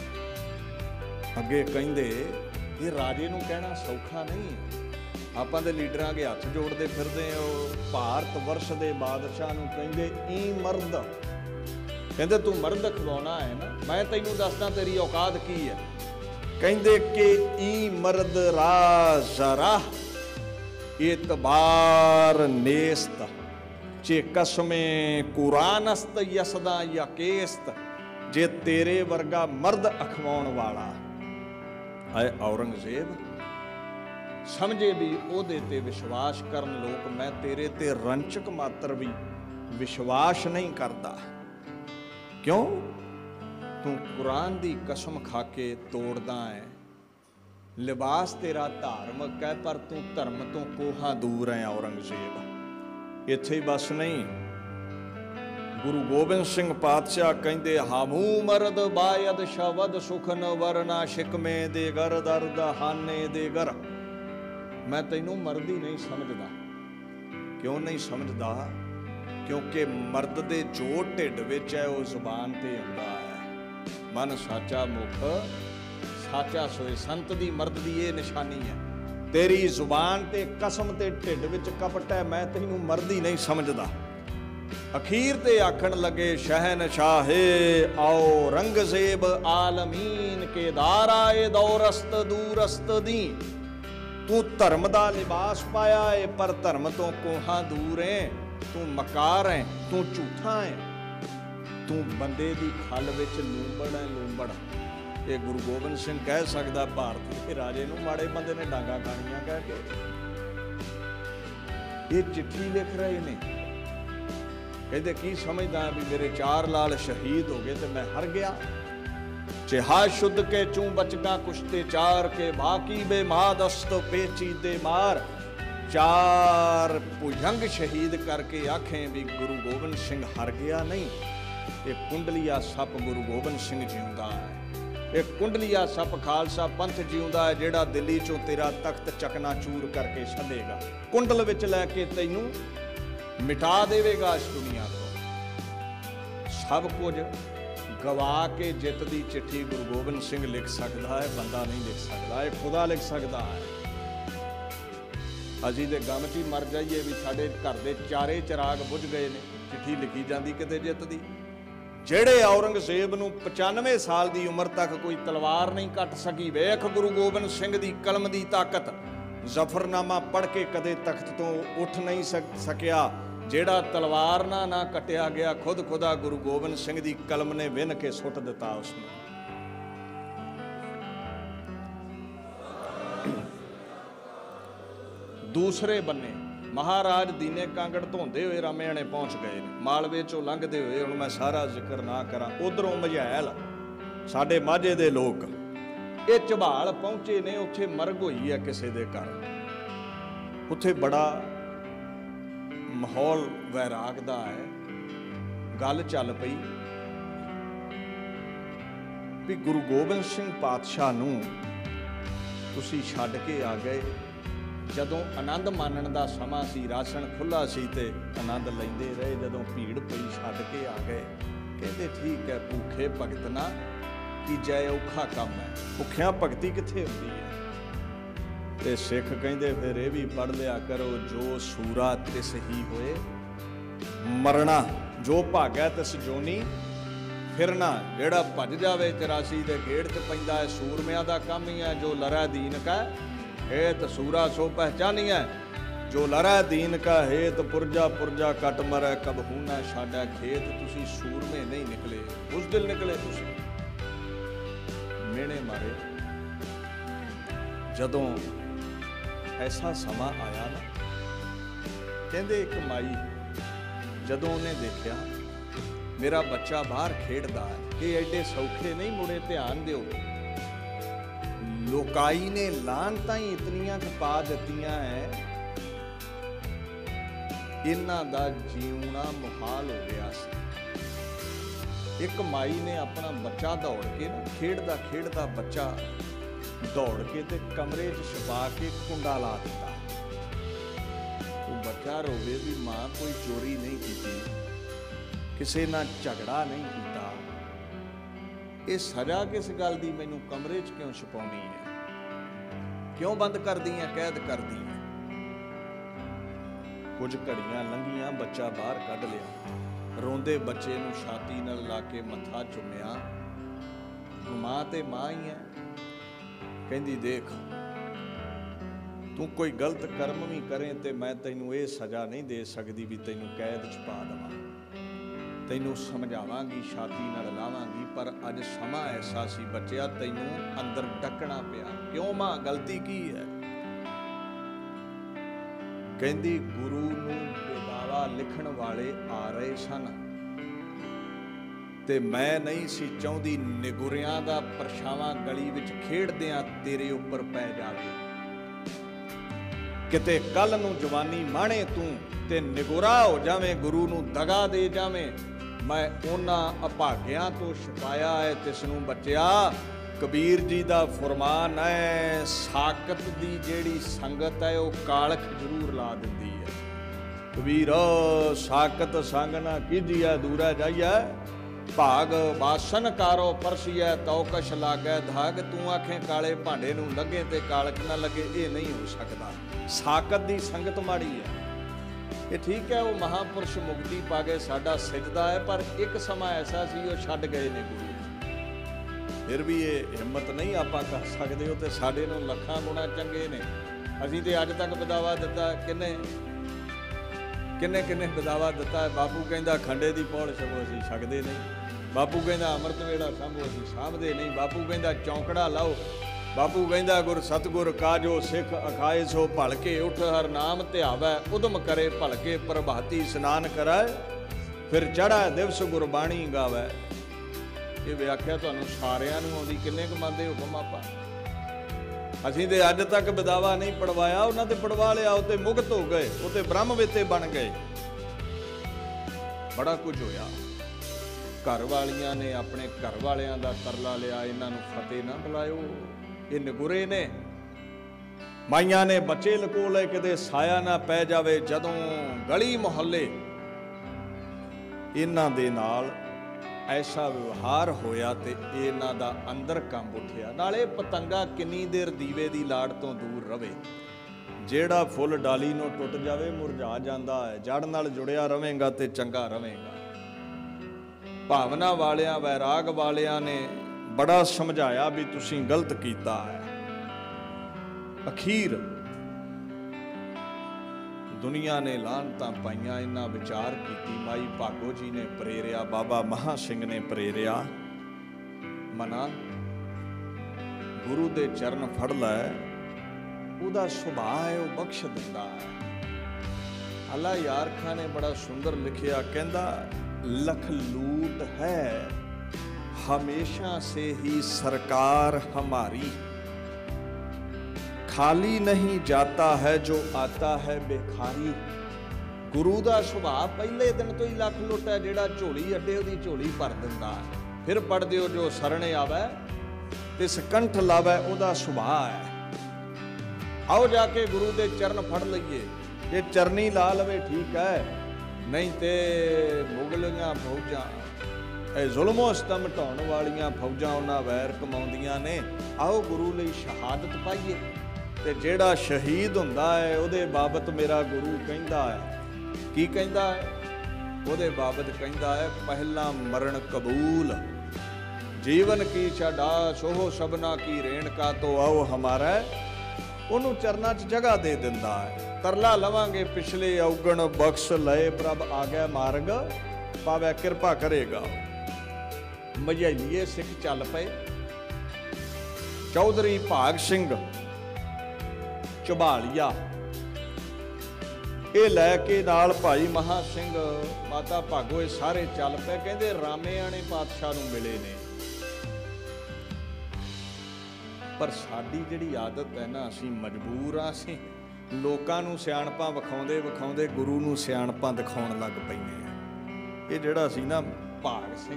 ਅੱਗੇ ਕਹਿੰਦੇ ਇਹ ਰਾਜੇ ਨੂੰ ਕਹਿਣਾ ਸੌਖਾ ਨਹੀਂ ਹੈ। ਆਪਾਂ ਦੇ ਲੀਡਰਾਂ ਅੱਗੇ ਹੱਥ ਜੋੜਦੇ ਫਿਰਦੇ ਆ। ਉਹ ਭਾਰਤ ਵਰਸ਼ ਦੇ ਬਾਦਸ਼ਾਹ ਨੂੰ ਕਹਿੰਦੇ ਈ ਮਰਦ, ਕਹਿੰਦੇ ਤੂੰ ਮਰਦ ਖਵਾਉਣਾ ਹੈ ਨਾ, ਮੈਂ ਤੈਨੂੰ ਦੱਸਦਾ ਤੇਰੀ ਔਕਾਤ ਕੀ ਹੈ। ਕਹਿੰਦੇ ਕਿ ਈ ਮਰਦ ਰਾਜ਼ਰਾ ਇਤਬਾਰ ਨੇਸਤ ਚੇ ਕਸਮੇ ਕੁਰਾਨਸਤ ਯਸਦਾ ਯਕੇਸਤ। ਜੇ ਤੇਰੇ ਵਰਗਾ ਮਰਦ ਅਖਵਾਉਣ ਵਾਲਾ ਹੈ ਔਰੰਗਜ਼ੇਬ, समझे भी ओदे ते विश्वास करन लोग, मैं तेरे ते रंचक मात्र भी विश्वास नहीं करता। क्यों? तू कुरान दी कसम खा के तोड़दा है, लिबास तेरा धार्मिक है पर तू धर्म तो कोहा दूर है औरंगजेब। इत्थे ही बस नहीं, गुरु गोबिंद सिंह पातशाह कहते हामू मरद बायद शबद सुख न वरना शिकमे दे गर दर्द हाने दे गर। मैं तैनू मर्द ही नहीं समझदा। क्यों नहीं समझदा? क्योंकि मर्द दे जो ढिड विच है वह जुबान ते हुंदा है। मन साचा मुख साचा सोए, संत दी मर्द दी ये निशानी है। तेरी जुबान ते कसम ते ढिड विच कपट है, मैं तैनू मर्द ही नहीं समझदा। अखीर ते आखण लगे शहनशाहे आओ रंगजेब आलमीन के दाराए दौरस्त दूरस्त दी। तू धर्म दा लिबास पाया है पर धर्म तो कोहा दूर है। तू मकार है, तू झूठा है, तू बंदे दी खल विच लूंबड़ है लूंबड़। ये गुरु गोबिंद सिंह कह सकदा भारत के राजे नूं माड़े बंदे ने डांगा खाणियां कह के। ये चिट्ठी लिख रहे ने, कहते की समझदा भी मेरे 4 लाल शहीद हो गए तो मैं हर गया। चिहा शुद्ध के चूं बचगा कुश्ते 4 के बाकी बेमादस्त पेचीदे मार। 4 भुजंग शहीद करके आखें भी गुरु गोबिंद सिंह हर गया नहीं। ये कुंडलिया सप गुरु गोबिंद सिंह जिउंदा है। ये कुंडलिया सप खालसा पंथ जिउंदा है, जेड़ा दिल्ली चों तेरा तख्त चकनाचूर करके छड्डेगा, कुंडल विच लैके तैनू मिटा देवेगा इस दुनिया को। सब कुछ गवा के जित दी चिट्ठी गुरु गोबिंद सिंह लिख सकता है, बंदा नहीं लिख सकता, है खुदा लिख सकता है। असीं ते गम च ही मर जाइए भी साडे घर दे 4 चिराग बुझ गए ने, चिट्ठी लिखी जाती किते जित दी। जेड़े औरंगजेब नूं 95 साल की उम्र तक कोई तलवार नहीं कट सकी, वेख गुरु गोबिंद सिंह की कलम की ताकत। जफरनामा पढ़ के कदे तख्त तो उठ नहीं सकिया, जेड़ा तलवार ना कटिया गया, खुद खुदा गुरु गोबिंद सिंह की कलम ने विन के सुट दिता उसने। दूसरे बन्ने महाराज दीने कांगड़ धोंदे हुए रामेयाने पहुंच गए, मालवे चों लंघदे हुए, हुण मैं सारा जिक्र ना करा। उधरों मझैल साडे माझे दे लोग ये झबाल पहुंचे ने, उत्थे मरग होई है किसी दे घर, उत्थे बड़ा माहौल वैराग दा है। गल चल पई भी गुरु गोबिंद सिंह पातशाह नूं तुसीं छड्ड के आ गए। जदों आनंद मानण दा समां सी, राशन खुला सी ते आनंद लैंदे रहे, जदों भीड़ पई छड्ड के आ गए। कहते ठीक है, भूखे भगत ना कि जय औखा काम है, भुखिया भगती कित्थे हुंदी है। ते सिख कहंदे फिर ये भी पढ़ लिया करो, जो सूरा तिस ही होए मरना, जो भागा तिस जोनी फिरना। जेड़ा भज जावे 84 दे गेड़ च पैंदा है, सूरमिया दा काम ही है। जो लरै दीन का हेत सूरा सो पहचानिया, जो लरै दीन का हेत पुरजा पुरजा कट मरै, कबहू ना छाड़ा खेत। तुसी सूरमे नहीं निकले, बुज़दिल निकले तुसी, मेहने मारे। जदों ऐसा समा आया ना, कहते एक माई जदों उन्हें देखा मेरा बच्चा बाहर खेडदा है, ये एडे सौखे नहीं मुड़े, ध्यान दिओ। लोकाई ने लानतां ही इतनियां पा दित्तियां है, इन्हां दा जीवना मुहाल हो गया सी। एक माई ने अपना बच्चा दौड़ के ना, खेडदा खेडदा बच्चा दौड़ के ते कमरे च छुपा के कुंडा ला दिता। वो बच्चा रोवे भी मां कोई चोरी नहीं की, किसी ना झगड़ा नहीं किया, ये सजा किस गल दी मैनू कमरे च क्यों छुपाउणी है, क्यों बंद कर दी है, कैद कर दी है। कुछ घड़ियां लंघियां, बच्चा बाहर कढ़ लिया, रोंदे बच्चे नू छाती नाल ला के मत्था चुम्मिया। मां ते मां ही है। कहंदी देख तू कोई गलत कर्म भी करें तो मैं तैनू ये सज़ा नहीं दे सकती भी तैनू कैद च पा देवां, तैनू समझावांगी, छाती नाल लावांगी, पर अज समा ऐसा सी बच्चिया तैनू अंदर डकना पिया। क्यों मां, गलती की है? ਕਹਿੰਦੀ ਗੁਰੂ ਨੂੰ ਬੇਦਾਵਾ ਲਿਖਣ ਵਾਲੇ ਆ ਰਹੇ ਸਨ ਤੇ ਮੈਂ ਨਹੀਂ ਸੀ ਚਾਹੁੰਦੀ ਨਿਗੁਰਿਆਂ ਦਾ ਪਰਛਾਵਾਂ ਗਲੀ ਵਿੱਚ ਖੇਡਦਿਆਂ ਤੇਰੇ ਉੱਪਰ ਪੈ ਜਾਵੇ। ਕਿਤੇ ਕੱਲ ਨੂੰ ਜਵਾਨੀ ਮਾਣੇ ਤੂੰ ਤੇ ਨਿਗੁਰਾ ਹੋ ਜਾਵੇਂ, ਗੁਰੂ ਨੂੰ ਦਗਾ ਦੇ ਜਾਵੇਂ। ਮੈਂ ਉਹਨਾਂ ਅਭਾਗਿਆਂ ਤੋਂ ਛੁਪਾਇਆ ਹੈ ਤਿਸ ਨੂੰ ਬਚਿਆ। ਕਬੀਰ ਜੀ ਦਾ ਫਰਮਾਨ ਹੈ, ਸਾਕਤ ਦੀ ਜਿਹੜੀ ਸੰਗਤ ਹੈ ਉਹ ਕਾਲਖ ਜ਼ਰੂਰ ਲਾ ਦਿੰਦੀ ਹੈ। ਕਬੀਰ ਸਾਕਤ ਸੰਗ ਨਾ ਕੀਜੀਐ ਦੂਰੈ ਜਾਈਐ, ਭਾਗ ਬਾਸਨ ਕਾਰੋ ਪਰਸੀਐ ਤਉ ਕਛ ਲਾਗੈ ਧਾਗ। ਤੂੰ ਆਖੇ ਕਾਲੇ ਭਾਂਡੇ ਨੂੰ ਲੱਗੇ ਤੇ ਕਾਲਖ ਨਾ ਲੱਗੇ, ਇਹ ਨਹੀਂ ਹੋ ਸਕਦਾ। ਸਾਕਤ ਦੀ ਸੰਗਤ ਮਾੜੀ ਹੈ। ਇਹ ਠੀਕ ਹੈ, ਉਹ ਮਹਾਂਪੁਰਸ਼ ਮੁਕਤੀ ਪਾ ਗਏ, ਸਾਡਾ ਸਿਜਦਾ ਹੈ, ਪਰ ਇੱਕ ਸਮਾਂ ਐਸਾ ਸੀ ਉਹ ਛੱਡ ਗਏ ਨੇ ਗੁਰੂ। ਫਿਰ ਵੀ ਇਹ ਹਿੰਮਤ ਨਹੀਂ ਆਪਾਂ ਕਰ ਸਕਦੇ, ਉਹ ਤੇ ਸਾਡੇ ਨੂੰ ਲੱਖਾਂ ਗੁਣਾ ਚੰਗੇ ਨੇ। ਅਸੀਂ ਤੇ ਅੱਜ ਤੱਕ ਬਦਾਵਾ ਦਿੱਤਾ, ਕਿੰਨੇ ਬਦਾਵਾ ਦਿੱਤਾ ਹੈ। ਬਾਪੂ ਕਹਿੰਦਾ ਖੰਡੇ ਦੀ ਪੌੜ ਛਕੋ, ਅਸੀਂ ਛਕਦੇ ਨਹੀਂ। ਬਾਪੂ ਕਹਿੰਦਾ ਅੰਮ੍ਰਿਤ ਵੇਲਾ ਸਾਂਭੋ, ਅਸੀਂ ਸਾਂਭਦੇ ਨਹੀਂ। ਬਾਪੂ ਕਹਿੰਦਾ ਚੌਂਕੜਾ ਲਾਓ। ਬਾਪੂ ਕਹਿੰਦਾ ਗੁਰ ਸਤਗੁਰ ਕਾਜੋ ਸਿੱਖ ਅਖਾਏ ਸੋ ਭਲਕੇ, ਉਠ ਹਰ ਨਾਮ ਧਿਆਵੈ ਉਦਮ ਕਰੇ ਭਲਕੇ, ਪ੍ਰਭਾਤੀ ਇਸ਼ਨਾਨ ਕਰੈ ਫਿਰ ਚੜ੍ਹੈ ਦਿਵਸ ਗੁਰਬਾਣੀ ਗਾਵੈ। ਇਹ ਵਿਆਖਿਆ ਤੁਹਾਨੂੰ ਸਾਰਿਆਂ ਨੂੰ ਆਉਂਦੀ, ਕਿੰਨੇ ਕੁ ਮੰਨਦੇ ਹੁਕਮ ਆਪਾਂ? ਅਸੀਂ ਤੇ ਅੱਜ ਤੱਕ ਬਦਾਵਾ ਨਹੀਂ ਪੜਵਾਇਆ, ਉਹਨਾਂ ਤੇ ਪੜਵਾ ਲਿਆ, ਉਹ ਤੇ ਮੁਕਤ ਹੋ ਗਏ, ਉਹ ਤੇ ਬ੍ਰਹਮ ਵੇਤੇ ਬਣ ਗਏ। ਬੜਾ ਕੁਝ ਹੋਇਆ। ਘਰ ਵਾਲੀਆਂ ਨੇ ਆਪਣੇ ਘਰ ਵਾਲਿਆਂ ਦਾ ਤਰਲਾ ਲਿਆ, ਇਹਨਾਂ ਨੂੰ ਫਤਿਹ ਨਾ ਬੁਲਾਇਓ, ਇਹ ਨਿਗੁਰੇ ਨੇ। ਮਾਈਆਂ ਨੇ ਬੱਚੇ ਲਕੋ ਲਏ, ਕਿਤੇ ਸਾਇਆ ਨਾ ਪੈ ਜਾਵੇ। ਜਦੋਂ ਗਲੀ ਮੁਹੱਲੇ ਇਹਨਾਂ ਦੇ ਨਾਲ ਐਸਾ ਵਿਵਹਾਰ ਹੋਇਆ ਤੇ ਇਹਨਾਂ ਦਾ ਅੰਦਰ ਕੰਬ ਉੱਠਿਆ। ਨਾਲੇ ਪਤੰਗਾ ਕਿੰਨੀ ਦੇਰ ਦੀਵੇ ਦੀ ਲਾੜ ਤੋਂ ਦੂਰ ਰਵੇ। ਜਿਹੜਾ ਫੁੱਲ ਡਾਲੀ ਨੂੰ ਟੁੱਟ ਜਾਵੇ ਮੁਰਝਾ ਜਾਂਦਾ ਹੈ, ਜੜ ਨਾਲ ਜੁੜਿਆ ਰਵੇਂਗਾ ਤੇ ਚੰਗਾ ਰਵੇਂਗਾ। ਭਾਵਨਾ ਵਾਲਿਆਂ ਵੈਰਾਗ ਵਾਲਿਆਂ ਨੇ ਬੜਾ ਸਮਝਾਇਆ ਵੀ ਤੁਸੀਂ ਗਲਤ ਕੀਤਾ ਹੈ। ਅਖੀਰ ਦੁਨੀਆ ਨੇ ਲਾਹਨਤਾਂ ਪਾਈਆਂ, ਇਹਨਾਂ ਵਿਚਾਰ ਕੀਤੀ। ਮਾਈ ਭਾਗੋ ਜੀ ਨੇ ਪ੍ਰੇਰਿਆ, ਬਾਬਾ ਮਹਾ ਸਿੰਘ ਨੇ ਪ੍ਰੇਰਿਆ, ਮਨਾ ਗੁਰੂ ਦੇ ਚਰਨ ਫੜ ਲੈ, ਉਹਦਾ ਸੁਭਾਅ ਹੈ ਉਹ ਬਖਸ਼ ਦਿੰਦਾ ਹੈ। ਅੱਲਾ ਯਾਰ ਖਾਨ ਨੇ ਬੜਾ ਸੁੰਦਰ ਲਿਖਿਆ, ਕਹਿੰਦਾ लख लूट है हमेशा से ही सरकार हमारी, खाली नहीं जाता है जो आता है बेखारी। गुरु ਦਾ ਸੁਭਾਅ ਪਹਿਲੇ ਦਿਨ ਤੋਂ ਹੀ ਲੱਖ ਲੁੱਟ ਹੈ, ਜਿਹੜਾ ਝੋਲੀ ਅੱਡੇ ਉਹਦੀ ਝੋਲੀ ਭਰ ਦਿੰਦਾ ਹੈ। ਫਿਰ ਪੜ ਦਿਓ, ਜੋ ਸਰਣੇ ਆਵੇ ਤੇ ਸਕੰਠ ਲਾਵੇ, ਉਹਦਾ ਸੁਭਾਅ ਹੈ। ਆਓ ਜਾ ਕੇ ਗੁਰੂ ਦੇ ਚਰਨ ਫੜ ਲਈਏ। ਜੇ ਚਰਨੀ ਲਾ ਲਵੇ ਠੀਕ ਹੈ, ਨਹੀਂ ਤੇ ਮੁਗਲੀਆਂ ਫੌਜਾਂ, ਇਹ ਜ਼ੁਲਮੋ ਸਤਮ ਢਾਉਣ ਵਾਲੀਆਂ ਫੌਜਾਂ ਉਹਨਾਂ ਵੈਰ ਕਮਾਉਂਦੀਆਂ ਨੇ। ਆਓ ਗੁਰੂ ਲਈ ਸ਼ਹਾਦਤ ਪਾਈਏ। ਤੇ ਜਿਹੜਾ ਸ਼ਹੀਦ ਹੁੰਦਾ ਹੈ ਉਹਦੇ ਬਾਬਤ ਮੇਰਾ ਗੁਰੂ ਕਹਿੰਦਾ ਹੈ, ਕੀ ਕਹਿੰਦਾ ਹੈ? ਉਹਦੇ ਬਾਬਤ ਕਹਿੰਦਾ ਹੈ, ਪਹਿਲਾ ਮਰਨ ਕਬੂਲ ਜੀਵਨ ਕੀ ਛਾਡਾਸ, ਉਹ ਸਭਨਾ ਕੀ ਰੇਣਕਾ ਤੋਂ ਆਓ ਹਮਾਰਾ। ਉਹਨੂੰ ਚਰਨਾਂ 'ਚ ਜਗ੍ਹਾ ਦੇ ਦਿੰਦਾ ਹੈ। ਤਰਲਾ ਲਵਾਂਗੇ ਪਿਛਲੇ ਔਗਣ ਬਖਸ਼ ਲਏ, ਪ੍ਰਭ ਆ ਗਿਆ ਮਾਰਗ ਪਾਵੈ ਕਿਰਪਾ ਕਰੇਗਾ। ਮਝੈਲੀਏ ਸਿੱਖ ਚੱਲ ਪਏ। ਚੌਧਰੀ ਭਾਗ ਸਿੰਘ ਝਬਾਲੀਆ ਇਹ ਲੈ ਕੇ ਨਾਲ ਭਾਈ ਮਹਾ ਸਿੰਘ, ਮਾਤਾ ਭਾਗੋ, ਇਹ ਸਾਰੇ ਚੱਲ ਪਏ। ਕਹਿੰਦੇ ਰਾਮੇਆਣੇ ਪਾਤਸ਼ਾਹ ਨੂੰ ਮਿਲੇ ਨੇ। ਪਰ ਸਾਡੀ ਜਿਹੜੀ ਆਦਤ ਹੈ ਨਾ, ਅਸੀਂ ਮਜਬੂਰ ਆ, ਅਸੀਂ ਲੋਕਾਂ ਨੂੰ ਸਿਆਣਪਾਂ ਵਿਖਾਉਂਦੇ ਵਿਖਾਉਂਦੇ ਗੁਰੂ ਨੂੰ ਸਿਆਣਪਾਂ ਦਿਖਾਉਣ ਲੱਗ ਪਈਏ ਆ। ਇਹ ਜਿਹੜਾ ਸੀ ਨਾ ਭਾਗ ਸਿੰਘ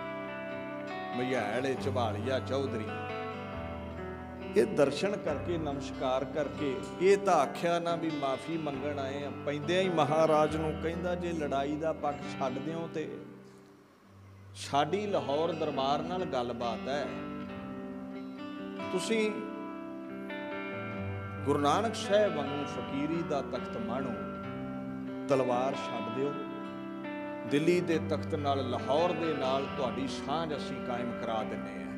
ਮਝੈਲ ਝਬਾਲੀਆ ਚੌਧਰੀ, ਇਹ ਦਰਸ਼ਨ ਕਰਕੇ ਨਮਸਕਾਰ ਕਰਕੇ ਇਹ ਤਾਂ ਆਖਿਆ ਨਾ ਵੀ ਮਾਫੀ ਮੰਗਣ ਆਏ ਆ। ਪੈਂਦਿਆਂ ਹੀ ਮਹਾਰਾਜ ਨੂੰ ਕਹਿੰਦਾ, ਜੇ ਲੜਾਈ ਦਾ ਪੱਖ ਛੱਡ ਦਿਓ ਤੇ ਸਾਡੀ ਲਾਹੌਰ ਦਰਬਾਰ ਨਾਲ ਗੱਲਬਾਤ ਹੈ। ਤੁਸੀਂ ਗੁਰੂ ਨਾਨਕ ਸਾਹਿਬ ਵਾਂਗੂ ਫਕੀਰੀ ਦਾ ਤਖਤ ਮਾਣੋ, ਤਲਵਾਰ ਛੱਡ ਦਿਓ। ਦਿੱਲੀ ਦੇ ਤਖਤ ਨਾਲ, ਲਾਹੌਰ ਦੇ ਨਾਲ ਤੁਹਾਡੀ ਸਾਂਝ ਅਸੀਂ ਕਾਇਮ ਕਰਾ ਦਿੰਦੇ ਹਾਂ,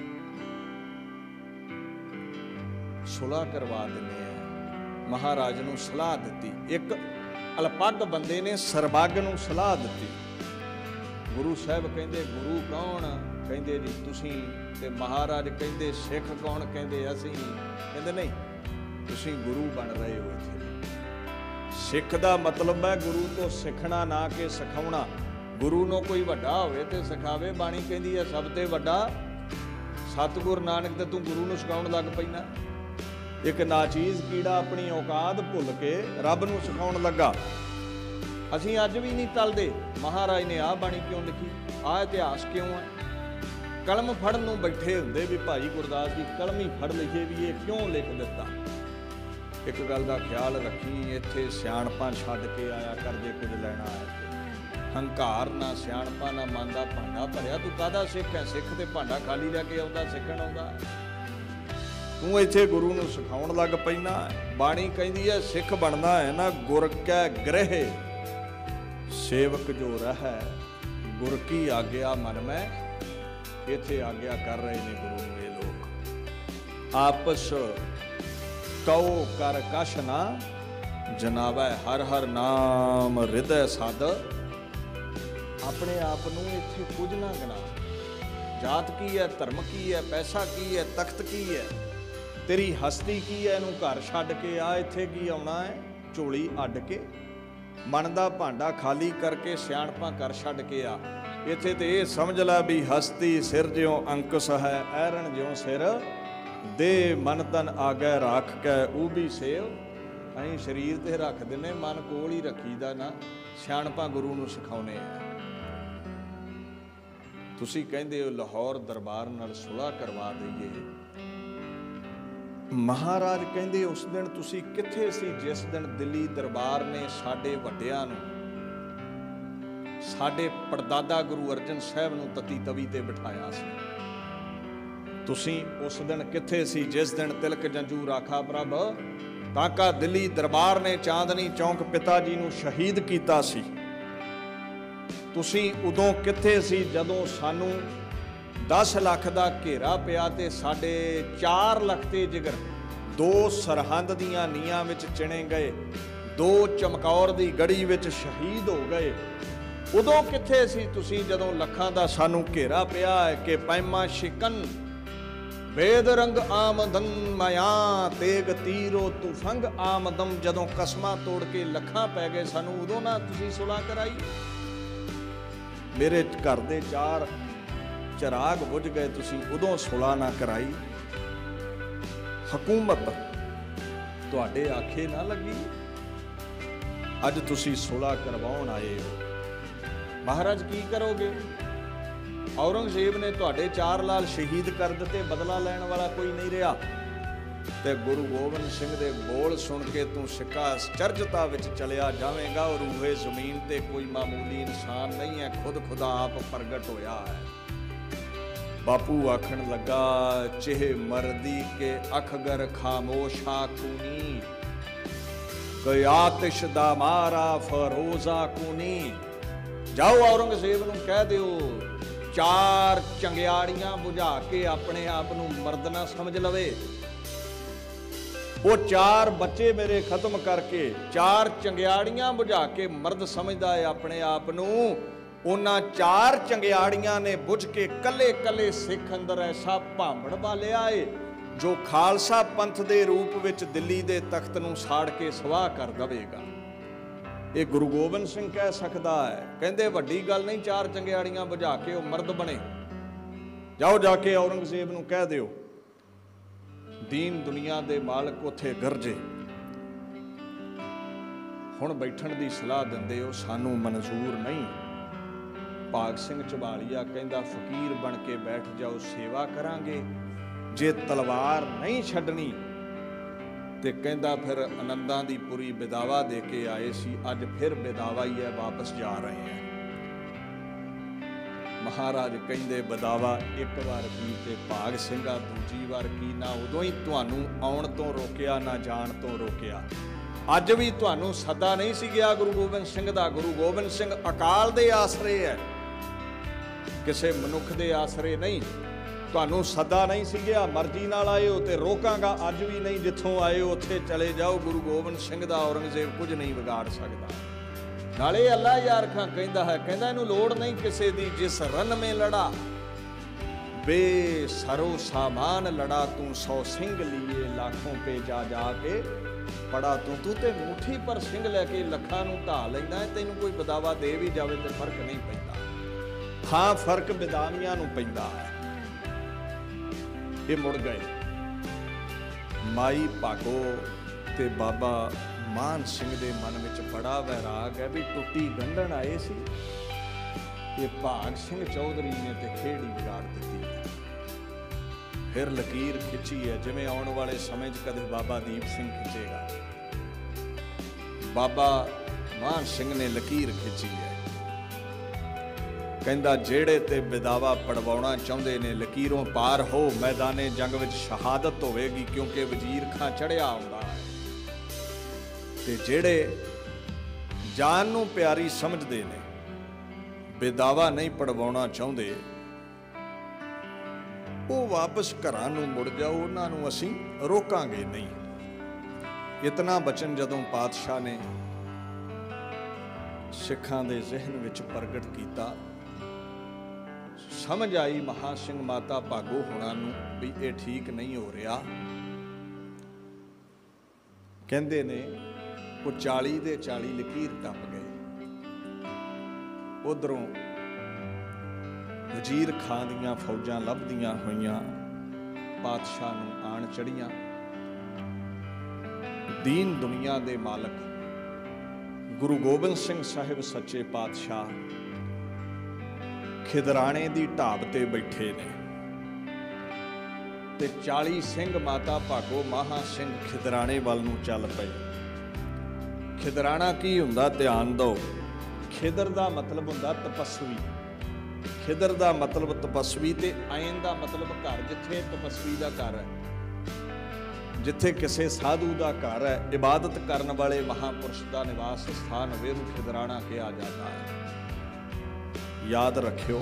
ਸੁਲ੍ਹਾ ਕਰਵਾ ਦਿੰਦੇ ਹਾਂ। ਮਹਾਰਾਜ ਨੂੰ ਸਲਾਹ ਦਿੱਤੀ। ਇੱਕ ਅਲਪੱਗ ਬੰਦੇ ਨੇ ਸਰਬੱਗ ਨੂੰ ਸਲਾਹ ਦਿੱਤੀ। ਗੁਰੂ ਸਾਹਿਬ ਕਹਿੰਦੇ ਗੁਰੂ ਕੌਣ? ਕਹਿੰਦੇ ਜੀ ਤੁਸੀਂ। ਤੇ ਮਹਾਰਾਜ ਕਹਿੰਦੇ ਸਿੱਖ ਕੌਣ? ਕਹਿੰਦੇ ਅਸੀਂ। ਕਹਿੰਦੇ ਨਹੀਂ, ਤੁਸੀਂ ਗੁਰੂ ਬਣ ਰਹੇ ਹੋ ਇੱਥੇ। सिख दा मतलब है गुरु तो सिखना ना कि सिखाउणा। गुरु नूं कोई वड्डा होवे ते सिखावे। बाणी कहंदी है सब ते वड्डा सतगुर नानक, ते तू गुरु नूं सिखाउण लग पैना। एक नाचीज़ कीड़ा अपनी औकात भुल के रब नूं सिखाउण लगा। असीं अज भी नहीं टलदे। महाराज ने आ बाणी क्यों लिखी, आ इतिहास क्यों है। कलम फड़न नूं बैठे हुंदे भी भाई गुरदास जी कलम ही फड़ लिखे भी ये क्यों लिख दिता। एक गल का ख्याल रखी, इत्थे सियाणपा छड्ड के आया कर जे कुछ लैना है। हंकार ना सियाणपा ना मन दा भांडा भरिया। तू काहदा सिख है? सिख ते भांडा खाली लैके आउंदा, सिखण आउंदा। तू इत्थे गुरु नूं सिखाउण लग पैना। बाणी कहंदी है सिख बनना है ना गुर कै गृह, सेवक जो रह गुर की आग्या मन में। इत्थे आग्या कर रहे ने गुरु नूं ये लोग। आपस कहो कर कश ना जनावै, हर हर नाम हृदय साध। अपने आप नूं इत्थे कुछ ना गना। जात की है, धर्म की है, पैसा की है, तख्त की है, तेरी हस्ती की है, इनू घर छड्ड के आ। इत्थे की आउणा है झोली अड्ड के, मन दा भांडा खाली करके सियाणपा कर छड्ड के आ। इत्थे ते ये समझ ला भी हस्ती सिर ज्यों अंकुश है, ऐरण ज्यों सिर दे, मन तन आगे रख के ऊ भी सेव। असीं शरीर ते रख दिने, मन कोल ही रखीदा ना। सियाणपा गुरु नूं सिखाउने आ। तुसीं कहंदे हो लाहौर दरबार नाल सुलह करवा दईए। महाराज कहंदे उस दिन तुसीं कित्थे सी जिस दिन दिल्ली दरबार ने साडे वड्डिआं नूं, साडे पड़दादा गुरु अर्जन साहब नूं तती तवी ते बिठाया सी। तुसीं उस दिन कित्थे सी जिस दिन तिलक जंजू राखा प्रभ ताका दिल्ली दरबार ने चांदनी चौंक पिता जी नूं शहीद कीता सी। तुसीं उदों कित्थे सी जदों सानू 10 लाख दा घेरा पिया ते साडे 4 लाख ते जिगर 2 सरहंद दीआं नीआं विच चिणे गए, 2 चमकौर दी गड़ी विच शहीद हो गए। उदों कित्थे सी तुसीं जदों लखां दा सानू घेरा पिया है कि पैमा शिकन वेद रंग आमदन माया तेग तीरो तुफंग आमदम। जदों कसमां तोड़ के लखां पै गए सानू, उदों ना तुसीं सुलह कराई। मेरे घर दे 4 चिराग बुझ गए, तुसीं उदों सुलह ना कराई। हकूमत तुहाडे आखे ना लगी, अज तुसीं सुलह करवाउण आए हो। महाराज की करोगे? औरंगजेब ने तुहाडे 4 लाल शहीद कर दिते, बदला लैण वाला कोई नहीं रहा। ते गुरु गोबिंद सिंह दे बोल सुन के तू सिक्का चरजता विच चलिया जावेगा। और रूहे जमीन ते कोई मामूली इंसान नहीं है, खुद खुदा आप प्रगट होया है। बापू आखण लगा चेह मर्दी के अखगर खामोशा कुनी, कोई आतिश दा मारा फरोजा कुनी। जाओ औरंगजेब नूं कह दिओ 4 चंगियाड़ियां बुझा के अपने आप नूं मर्द ना समझ लवे। वो 4 बच्चे मेरे खत्म करके 4 चंगियाड़ियां बुझा के मर्द समझदा है अपने आप नूं। उन्हां 4 चंगियाड़ियां ने बुझ के कले कले सिख अंदर ऐसा भांबड़ बालिया है जो खालसा पंथ दे रूप विच दिल्ली दे तख्त नूं साड़ के सवाह कर दवेगा। ये गुरु गोबिंद सिंह कह सकता है। कहते वड्डी गल नहीं 4 चंगियाड़ियां बुझा के वो मर्द बने। जाओ जाके औरंगजेब नूं कह दिओ दीन दुनिया दे मालक उथे गरजे, हुण बैठण दी सलाह दिंदे हो, सानू मंजूर नहीं। भाग सिंह झबालिया कहंदा फकीर बन के बैठ जाओ, सेवा करांगे। जे तलवार नहीं छड्डनी ते कहंदा फिर आनंदां दी पूरी बिदावा दे के आए सी, अज फिर बिदावा ही है, वापस जा रहे हैं। महाराज कहंदे बिदावा एक बार की ते भाग सिंघा दूजी बार की, ना उदों ही तुहानू आउण तो रोकिया ना जाण तो रोकिया। अज भी तुहानू सदा नहीं सी गया गुरु गोबिंद सिंह दा। गुरु गोबिंद सिंह अकाल दे आसरे है, किसे मनुख दे आसरे नहीं। तुहानू सदा नहीं सी गया, मर्जी नाल आए हो ते रोकांगा अज भी नहीं। जिथों आए हो उत्थे चले जाओ। गुरु गोबिंद सिंह दा औरंगजेब कुछ नहीं बिगाड़ सकता। नाले अल्लाह यार खां कहंदा है, कहंदा इनू लोड़ नहीं किसे दी, जिस रन में लड़ा बेसरो सामान लड़ा, तू 100 सिंह लिए लाखों पे जा जा के पड़ा तू ते मुट्ठी पर सिंह लैके लखां नूं ढा लैंदा है, तैनूं कोई बदावा दे भी जावे ते फर्क नहीं पैंदा। हाँ फर्क बिदामियां नूं पैंदा है। ये मुड़ गए। माई भागो ते बाबा मान सिंह दे मन विच बड़ा वैराग है भी टुट्टी गंढण आए सी, ये भाग सिंह चौधरी ने ते खेड़ी बिगाड़ दी है। फिर लकीर खिंची है जिवें आउण वाले समय च कदे बाबा दीप सिंह खिंचेगा। बाबा मान सिंह ने लकीर खिंची है, कहंदा जेड़े ते बिदावा पड़वाउणा चाहुंदे ने लकीरों पार हो, मैदाने जंग विच शहादत होवेगी, क्योंकि वजीर खां चढ़िया आउंदा है। ते जेड़े जान नूं प्यारी समझदे ने, बिदावा नहीं पड़वाउणा चाहुंदे, वो वापस घरां नूं मुड़ जाओ, उन्हां नूं असीं रोकांगे नहीं। इतना बचन जदों पातशाह ने सिखां दे जहन विच प्रगट कीता, समझ आई महासिंह माता भागो होणां नूं भी ये ठीक नहीं हो रहा। कहंदे ने वो 40 दे 40 लकीर टप गए। उधरों वजीर खां दियां फौजां लभदियां होइयां पातशाह नूं आण चढ़ियां। दीन दुनिया दे मालक गुरु गोबिंद सिंह साहिब सच्चे पातशाह खिदराणे दी ढाब ते बैठे ने ते 40 सिंह माता भागो महा सिंह खिदराणे वाल नूं चल पए। खिदराणा की हुंदा ध्यान दो, खिदर दा मतलब हुंदा तपस्वी, खिदर दा मतलब तपस्वी ते आयन दा मतलब घर, जिथे तपस्वी दा घर है, जिथे किसी साधु दा घर है, इबादत करने वाले महापुरुष दा निवास स्थान वेरू खिदराणा कहा जाता है। याद रखियो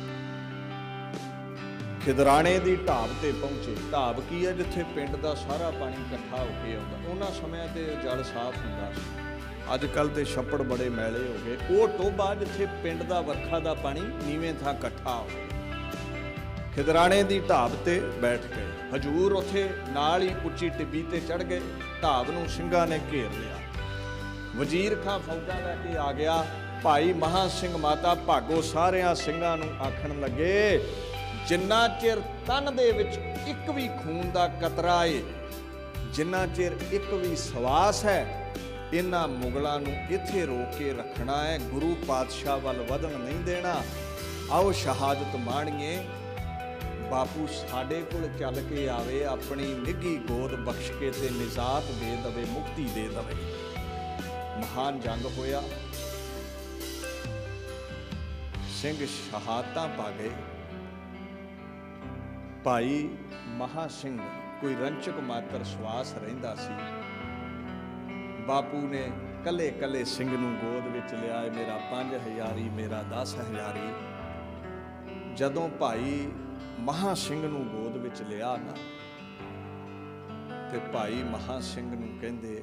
खिदराणे दी ढाब ते पहुंचे। ढाब की है? जिथे पिंड दा सारा पानी इकट्ठा होके आउंदा। उन्हां समयां ते जल साफ हुंदा सी, अजकल ते छप्पड़ बड़े मैले हो गए। वो टोबा जिथे पिंड दा वर्खा दा पानी नीवें थां इकट्ठा हो। खिदराणे दी ढाब ते बैठ गए। हजूर उथे नाल ही उच्ची टिब्बी ते चढ़ गए। ढाब नूं ਸਿੰਘਾਂ ने घेर लिया। वजीर खां फौजां लैके आ गया। भाई महा सिंह माता भागो सारियां ਸਿੰਘਾਂ नूं आखण लगे, जिन्ना चिर तन दे विच एक भी खून दा कतरा है, जिन्ना चिर एक भी सवास है, इन्हां मुगलां नूं इत्थे रोक के रखना है, गुरु पातशाह वल वधन नहीं देना। आओ शहादत माणीए। बापू साडे कोल चल के आवे, अपनी निੱਘੀ गोद बख्श के ते निजात दे दवे, मुक्ति दे दवे। महान जंग होया, सिंह शहादतां पा गए। भाई महा सिंह कोई रंचक मात्र सवास रहिंदा सी। बापू ने कले कले सिंह नूं गोद विच लिया, मेरा 5 हज़ारी, मेरा 10 हज़ारी। जदों भाई महा सिंह नूं गोद विच लिया ना, ते भाई महा सिंह नूं कहंदे,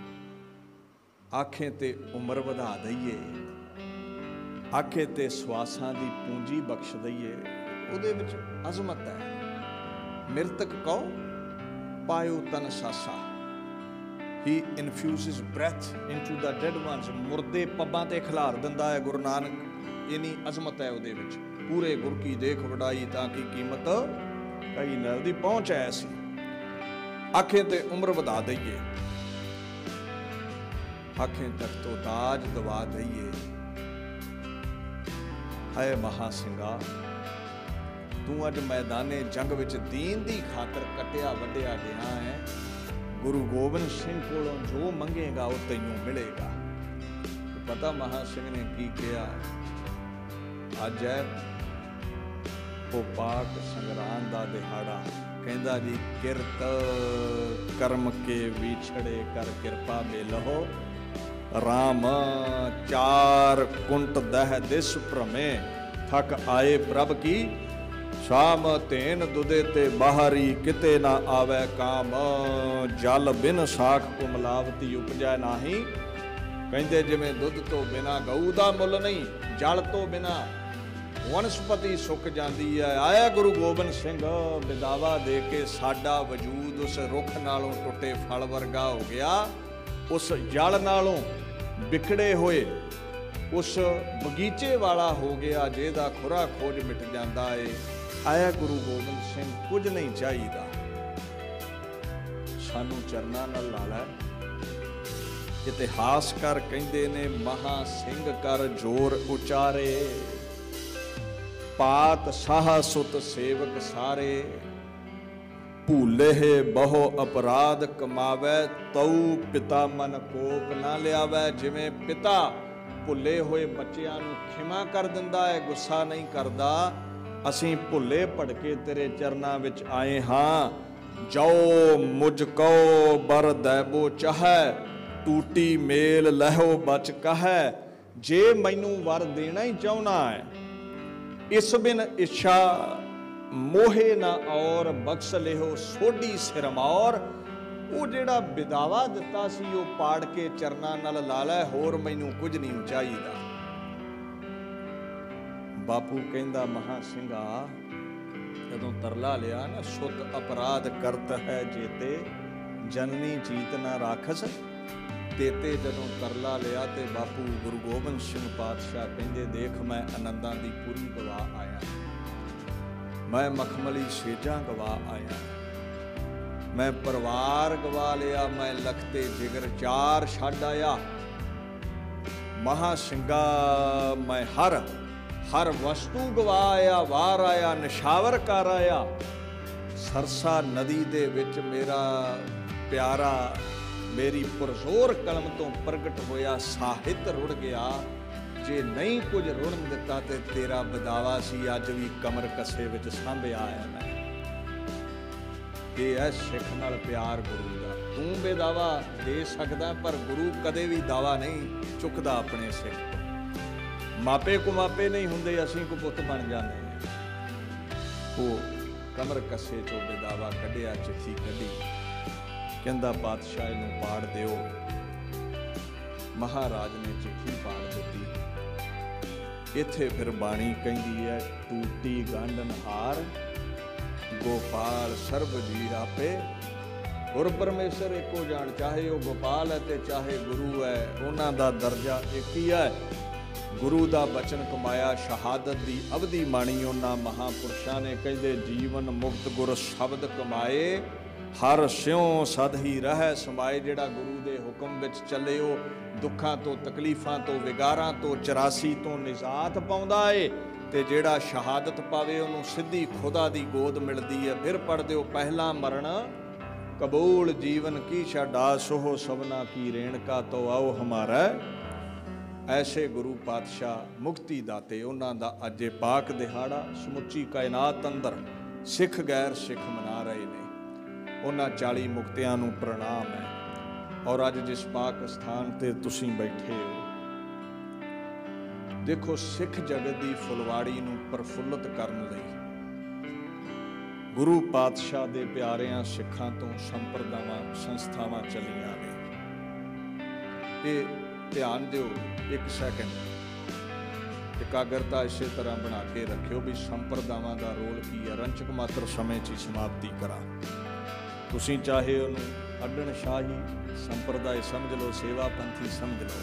आखे ते उम्र वधा दईए, आखे ते सवासां दी पूंजी बख्श दईए। उहदे विच अजमत है। मृतक कहो पायो तन सासा, he infuses breath into the dead once. मुर्दे पब्बां ते खिलार दिंदा है गुरु नानक, इन्नी अजमत है उहदे विच। पूरे गुर की देख वडाई ताकि कीमत कई न, उहदी पहुंच है ऐसी। आखे ते उम्र वधा दईए, आखे तक तो ताज दवा दईए। है महा सिंगा, तू अज मैदाने जंग विच दीन दी खातर कटिया वड्डिया गया है। गुरु गोबिंद सिंह कोलों जो मंगेगा वो तैनूं मिलेगा। तो पता महा सिंह ने की किया? अज है वो पाक संगराम दा दिहाड़ा। कहंदा जी, किरत कर्म के विछड़े कर किरपा मिलहो, राम 4 कुंट दह दिस भ्रमे, थक आए प्रभ की शाम। तेन दुदे ते बाहरी, किते ना आवे काम। जल बिन साख को मिलावती उपजै नाही। कहंदे जिवें दुध तो बिना गऊ दा मुल नहीं, जल तो बिना वनस्पति सुक जाती है। आया गुरु गोबिंद सिंह विदावा दे के साडा वजूद उस रुख नालों टुटे फल वर्गा हो गया, उस जल नालों बिखड़े हुए उस बगीचे वाला हो गया जिहदा खुरा खोज मिट जाता है। आया गुरु गोबिंद सिंह कुछ नहीं चाहिए, सानू चरना नाल ला लै। इतिहासकार कहते ने महा सिंह कर जोर उचारे, पात साह सुत सेवक सारे, भूले है बहु अपराध कमावै, तऊ पिता मन कोप ना लियावै। जिवें पिता भुले हुए बच्चियां नूं खिमा कर दिंदा है, गुस्सा नहीं करदा, असीं भुले भड़के तेरे चरनां विच आए हां। जाओ मुझको बर दैबो चाहै, टूटी मेल लहो बच कहै। जे मैनू वर देना ही चाहना है, इस बिन इच्छा मोहे ना और बख्श लिहो सोडी सिरमौर। वो जिहड़ा विदावा दिता सी वो पाड़ के चरना नाल ला लै, होर मैनू कुछ नहीं चाहिदा। बापू कहंदा महा सिंघा जदों तरला लिया ना, सुत अपराध करत है जेते, जननी जीत ना राखस तेते। जदों तरला लिया तो बापू गुरु गोबिंद सिंह पातशाह कहंदे देख मैं आनंदां दी पूरी गवा आया, मैं मखमली सेजां गवा आया, मैं परिवार गवा लिया, मैं लखते जिगर चार छड्ड आया। महा सिंघा मैं हर वस्तु गवा आया, वार आया निशावर कर आया। सरसा नदी दे विच मेरा प्यारा मेरी पुरजोर कलम तो प्रगट होया, साहित रुड़ गया। जे नहीं कुछ रुड़न दिता ते तेरा बदावा सी अज भी कमर कसे विच सांभिया है। मैं ये है सिख नाल प्यार गुरु दा। तू बेदावा दे सकदा पर गुरु कदे भी दावा नहीं चुकदा अपने सिख तो। मापे को मापे नहीं हुंदे, असीं को पुत बन जांदे हैं। वो कमर कसे चो बेदावा कढ़िया, चिट्ठी कढ़ी, कहंदा पातशाह नूं पाड़ दिओ। महाराज ने चिट्ठी पाड़ दित्ती। इत्थे फिर बाणी कहंदी है, टूटी गांडन हार गोपाल सर्ब जी आपे। गुर परमेश्वर एको जान, चाहे वो गोपाल है ते चाहे गुरु है, उन्हां दा दर्जा एक ही है। गुरु दा बचन कमाया, शहादत दी अवधि माणी उन्हां महापुरुषां ने। कहंदे जीवन मुक्त गुर शब्द कमाए, हर स्यों सद ही रह समाए। जिहड़ा गुरु दे हुक्म विच चले हो दुखां तो तकलीफां तो विगारां तो 84 तो निजात पाउंदा है, ते जिहड़ा शहादत पावे उहनूं सिद्धी खुदा दी गोद मिलदी है। फिर पढ़ दिओ, पहला मरण कबूल जीवन की छड्डा, सोहो सबना की रेणका तो आओ हमारा। ऐसे गुरु पातशाह मुक्ति दाते, उन्हां दा अज पाक दिहाड़ा समुची कायनात अंदर सिख गैर सिख मना रहे ने। उन्हां 40 मुक्तियां नूं प्रणाम है। और अज जिस पाक स्थान ते तुसीं बैठे हो, देखो सिख जगत की फुलवाड़ी नूं प्रफुल्लित करन लई गुरु पातशाह दे प्यारियां सिखां तो संप्रदावां संस्थावां चलियां ने। ये ध्यान दिओ, एक सैकेंड एकाग्रता इस तरह बना के रखियो भी संप्रदावां दा रोल की है। रंचक मात्र समय च समाप्ति करा। तुसीं चाहे उन्होंने अड्डण शाही संप्रदाय समझ लो, सेवा पंथी समझ लो।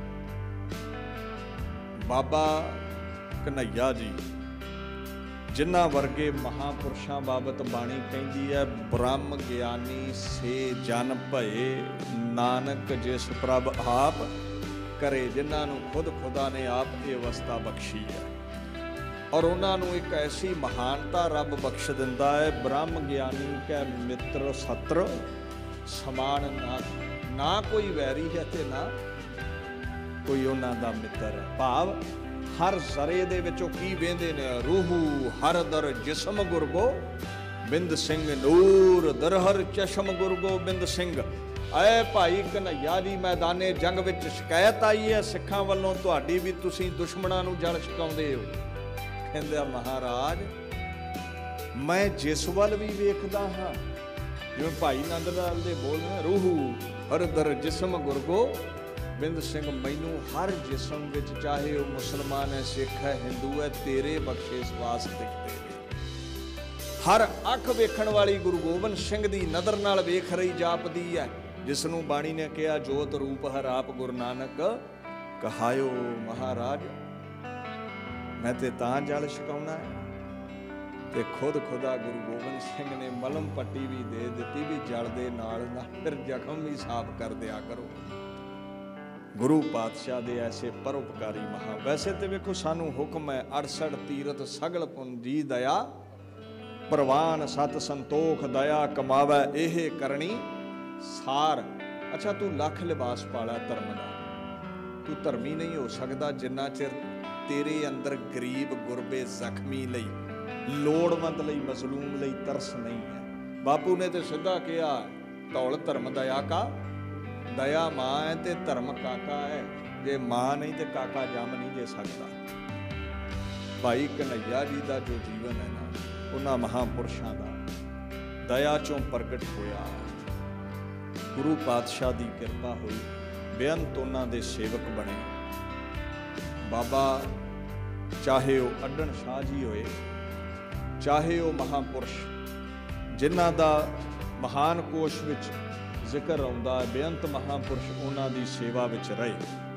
बाबा कन्हैया जी जिन्हां वर्गे महापुरुषां बाबत बाणी कहती है, ब्रह्म ज्ञानी से जन भये, नानक जिस प्रभ आप करे। जिन्हां नूं खुद खुदा ने आप ये अवस्था बख्शी है और उन्होंने एक ऐसी महानता रब बख्श दिंदा है। ब्रह्म ज्ञानी कै मित्र सत्र समान ना कोई वैरी है ते ना कोई उन्हां दा मित्र है। भाव हर जरे दे विचों की वेंदे ने, रूह हर दर जिस्म गुरगो बिंद सिंह, नूर दरहर चश्म गुरगो बिंद सिंह। ऐ भाई कन्हैया जी, मैदाने जंग विच शिकायत आई है सिखां वल्लों तुहाडी भी तुसीं दुश्मणां नूं जड़ छकाउंदे हो। कहंदा महाराज मैं जिस वल भी वेखदा हाँ, जिवें भाई नंद लाल दे बोलना, रूह हर दर जिस्म गुरगो ਬਿੰਦ ਸਿੰਘ ਮੈਨੂੰ ਹਰ ਜਿਸਮ ਵਿੱਚ, ਚਾਹੇ ਉਹ ਮੁਸਲਮਾਨ ਹੈ, ਸਿੱਖ ਹੈ, ਹਿੰਦੂ ਹੈ, ਤੇਰੇ ਬਖਸ਼ੇ ਸਵਾਸ ਦਿਖਦੇ ਨੇ। ਹਰ ਅੱਖ ਵੇਖਣ ਵਾਲੀ ਗੁਰੂ ਗੋਬਿੰਦ ਸਿੰਘ ਦੀ ਨਜ਼ਰ ਨਾਲ ਵੇਖ ਰਹੀ ਜਾਪਦੀ ਹੈ, ਜਿਸ ਨੂੰ ਬਾਣੀ ਨੇ ਕਿਹਾ ਜੋਤ ਰੂਪ ਹਰ ਆਪ ਗੁਰੂ ਨਾਨਕ ਕਹਾਇਓ। ਮਹਾਰਾਜ ਮੈਂ ਤੇ ਤਾਂ ਜਲ ਛਕਾਉਣਾ ਹੈ, ਤੇ ਖੁਦ ਖੁਦਾ ਗੁਰੂ ਗੋਬਿੰਦ ਸਿੰਘ ਨੇ ਮਲਮ ਪੱਟੀ ਵੀ ਦੇ ਦਿੱਤੀ ਵੀ ਜਲ ਦੇ ਨਾਲ ਫਿਰ ਜ਼ਖਮ ਵੀ ਸਾਫ਼ ਕਰ ਦਿਆ ਕਰੋ। ਗੁਰੂ ਪਾਤਸ਼ਾਹ ਦੇ ਐਸੇ ਪਰਉਪਕਾਰੀ ਮਹਾ। ਵੈਸੇ ਤੇ ਵੇਖੋ ਸਾਨੂੰ ਹੁਕਮ ਹੈ 68 ਤੀਰਥ ਸਗਲ ਪੁੰਨ ਜੀ ਦਇਆ ਪ੍ਰਵਾਨ, ਸਤ ਸੰਤੋਖ ਦਇਆ ਕਮਾਵੈ ਇਹ ਕਰਨੀ ਸਾਰ। ਅੱਛਾ ਤੂੰ ਲੱਖ ਲਿਬਾਸ ਪਾਲਾ ਧਰਮ ਦਾ, ਤੂੰ ਧਰਮੀ ਨਹੀਂ ਹੋ ਸਕਦਾ ਜਿੰਨਾ ਚਿਰ ਤੇਰੇ ਅੰਦਰ ਗਰੀਬ ਗੁਰਬੇ ਜ਼ਖਮੀ ਲਈ, ਲੋੜਵੰਦ ਲਈ, ਮਜ਼ਲੂਮ ਲਈ ਤਰਸ ਨਹੀਂ ਹੈ। ਬਾਪੂ ਨੇ ਤੇ ਸਿੱਧਾ ਕਿਹਾ ਧੌਲ ਧਰਮ ਦਇਆ ਕਾ, ਦਇਆ ਮਾਂ ਹੈ ਤੇ ਧਰਮ ਕਾਕਾ ਹੈ। ਜੇ ਮਾਂ ਨਹੀਂ ਤੇ ਕਾਕਾ ਜੰਮ ਨਹੀਂ ਦੇ ਸਕਦਾ। ਭਾਈ ਕਨ੍ਹੱਈਆ ਜੀ ਦਾ ਜੋ ਜੀਵਨ ਹੈ ਨਾ, ਉਹਨਾਂ ਮਹਾਂਪੁਰਸ਼ਾਂ ਦਾ ਦਇਆ ਚੋਂ ਪ੍ਰਗਟ ਹੋਇਆ। ਗੁਰੂ ਪਾਤਸ਼ਾਹ ਦੀ ਕਿਰਪਾ ਹੋਈ, ਬੇਅੰਤ ਉਹਨਾਂ ਦੇ ਸੇਵਕ ਬਣੇ। ਬਾਬਾ ਚਾਹੇ ਉਹ ਅੱਡਣ ਸ਼ਾਹ ਜੀ ਹੋਏ, ਚਾਹੇ ਉਹ ਮਹਾਂਪੁਰਸ਼ ਜਿਨ੍ਹਾਂ ਦਾ ਮਹਾਨ ਕੋਸ਼ ਵਿੱਚ ਜ਼ਿਕਰ ਆਉਂਦਾ ਹੈ, ਬੇਅੰਤ ਮਹਾਂਪੁਰਸ਼ ਉਹਨਾਂ ਦੀ ਸੇਵਾ ਵਿੱਚ ਰਹੇ।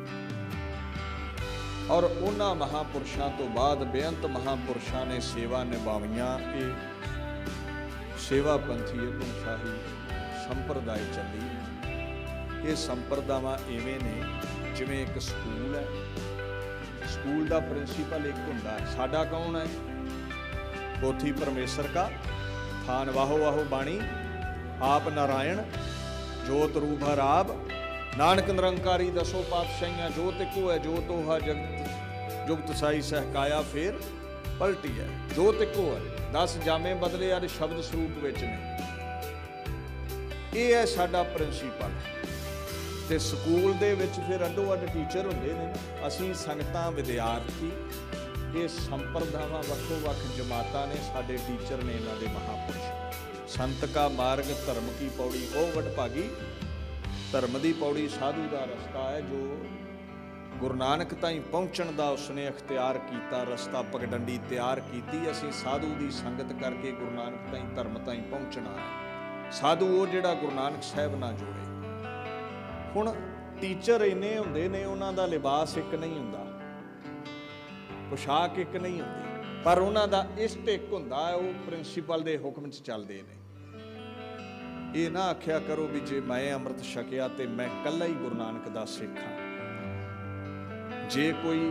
ਔਰ ਉਹਨਾਂ ਮਹਾਂਪੁਰਸ਼ਾਂ ਤੋਂ ਬਾਅਦ ਬੇਅੰਤ ਮਹਾਂਪੁਰਸ਼ਾਂ ਨੇ ਸੇਵਾ ਨਿਭਾਈਆਂ। ਇਹ ਸੇਵਾ ਪੰਥੀ ਅਗਮ ਸ਼ਾਹੀ ਸੰਪਰਦਾਇ ਚੱਲੀ। ਇਹ ਸੰਪਰਦਾਵਾਂ ਇਵੇਂ ਨੇ ਜਿਵੇਂ ਇੱਕ ਸਕੂਲ ਹੈ, ਸਕੂਲ ਦਾ ਪ੍ਰਿੰਸੀਪਲ ਇੱਕ ਹੁੰਦਾ ਹੈ। ਸਾਡਾ ਕੌਣ ਹੈ? ਪੋਥੀ ਪਰਮੇਸ਼ਰ ਕਾ ਥਾਨ ਵਾਹੋ ਵਾਹੋ ਬਾਣੀ, ਆਪ ਨਾਰਾਇਣ ਜੋਤ ਰੂਪ ਹਰ ਆਪ, ਨਾਨਕ ਨਿਰੰਕਾਰੀ ਦਸੋ ਪਾਤਸ਼ਾਹੀਆਂ, ਜੋਤ ਇੱਕੋ ਹੈ, ਜੋ ਤੋਹਾ ਜਗਤ ਜੁਗਤ ਸਾਈ ਸਹਿਕਾਇਆ ਫੇਰ ਪਲਟੀ ਹੈ। ਜੋਤ ਇੱਕੋ ਹੈ, 10 ਜਾਮੇ ਬਦਲੇ ਅੱਜ ਸ਼ਬਦ ਸਰੂਪ ਵਿੱਚ ਨੇ। ਇਹ ਹੈ ਸਾਡਾ ਪ੍ਰਿੰਸੀਪਲ। ਤੇ ਸਕੂਲ ਦੇ ਵਿੱਚ ਫਿਰ ਅੱਡੋ ਅੱਡ ਟੀਚਰ ਹੁੰਦੇ ਨੇ, ਅਸੀਂ ਸੰਗਤਾਂ ਵਿਦਿਆਰਥੀ। ਇਹ ਸੰਪਰਦਾਵਾਂ ਵੱਖੋ ਵੱਖ ਜਮਾਤਾਂ ਨੇ, ਸਾਡੇ ਟੀਚਰ ਨੇ ਇਹਨਾਂ ਦੇ ਮਹਾਂਪੁਰਸ਼। ਸੰਤ ਕਾ ਮਾਰਗ ਧਰਮ ਕੀ ਪੌੜੀ ਉਹ ਵਡਭਾਗੀ, ਧਰਮ ਦੀ ਪੌੜੀ ਸਾਧੂ ਦਾ ਰਸਤਾ ਹੈ। ਜੋ ਗੁਰੂ ਨਾਨਕ ਤਾਈਂ ਪਹੁੰਚਣ ਦਾ ਉਸਨੇ ਅਖਤਿਆਰ ਕੀਤਾ, ਰਸਤਾ ਪਗਡੰਡੀ ਤਿਆਰ ਕੀਤੀ। ਅਸੀਂ ਸਾਧੂ ਦੀ ਸੰਗਤ ਕਰਕੇ ਗੁਰੂ ਨਾਨਕ ਤਾਈਂ, ਧਰਮ ਤਾਈਂ ਪਹੁੰਚਣਾ ਹੈ। ਸਾਧੂ ਉਹ ਜਿਹੜਾ ਗੁਰੂ ਨਾਨਕ ਸਾਹਿਬ ਨਾਲ ਜੋੜੇ। ਹੁਣ ਟੀਚਰ ਇੰਨੇ ਹੁੰਦੇ ਨੇ, ਉਹਨਾਂ ਦਾ ਲਿਬਾਸ ਇੱਕ ਨਹੀਂ ਹੁੰਦਾ, ਪੁਸ਼ਾਕ ਇੱਕ ਨਹੀਂ ਹੁੰਦੀ, ਪਰ ਉਹਨਾਂ ਦਾ ਇਸ਼ਟ ਇੱਕ ਹੁੰਦਾ ਹੈ। ਉਹ ਪ੍ਰਿੰਸੀਪਲ ਦੇ ਹੁਕਮ 'ਚ ਚੱਲਦੇ ਨੇ। ਇਹ ਨਾ ਆਖਿਆ ਕਰੋ ਵੀ ਜੇ ਮੈਂ ਅੰਮ੍ਰਿਤ ਛਕਿਆ ਤੇ ਮੈਂ ਇਕੱਲਾ ਹੀ ਗੁਰੂ ਨਾਨਕ ਦਾ ਸਿੱਖ ਹਾਂ। ਜੇ ਕੋਈ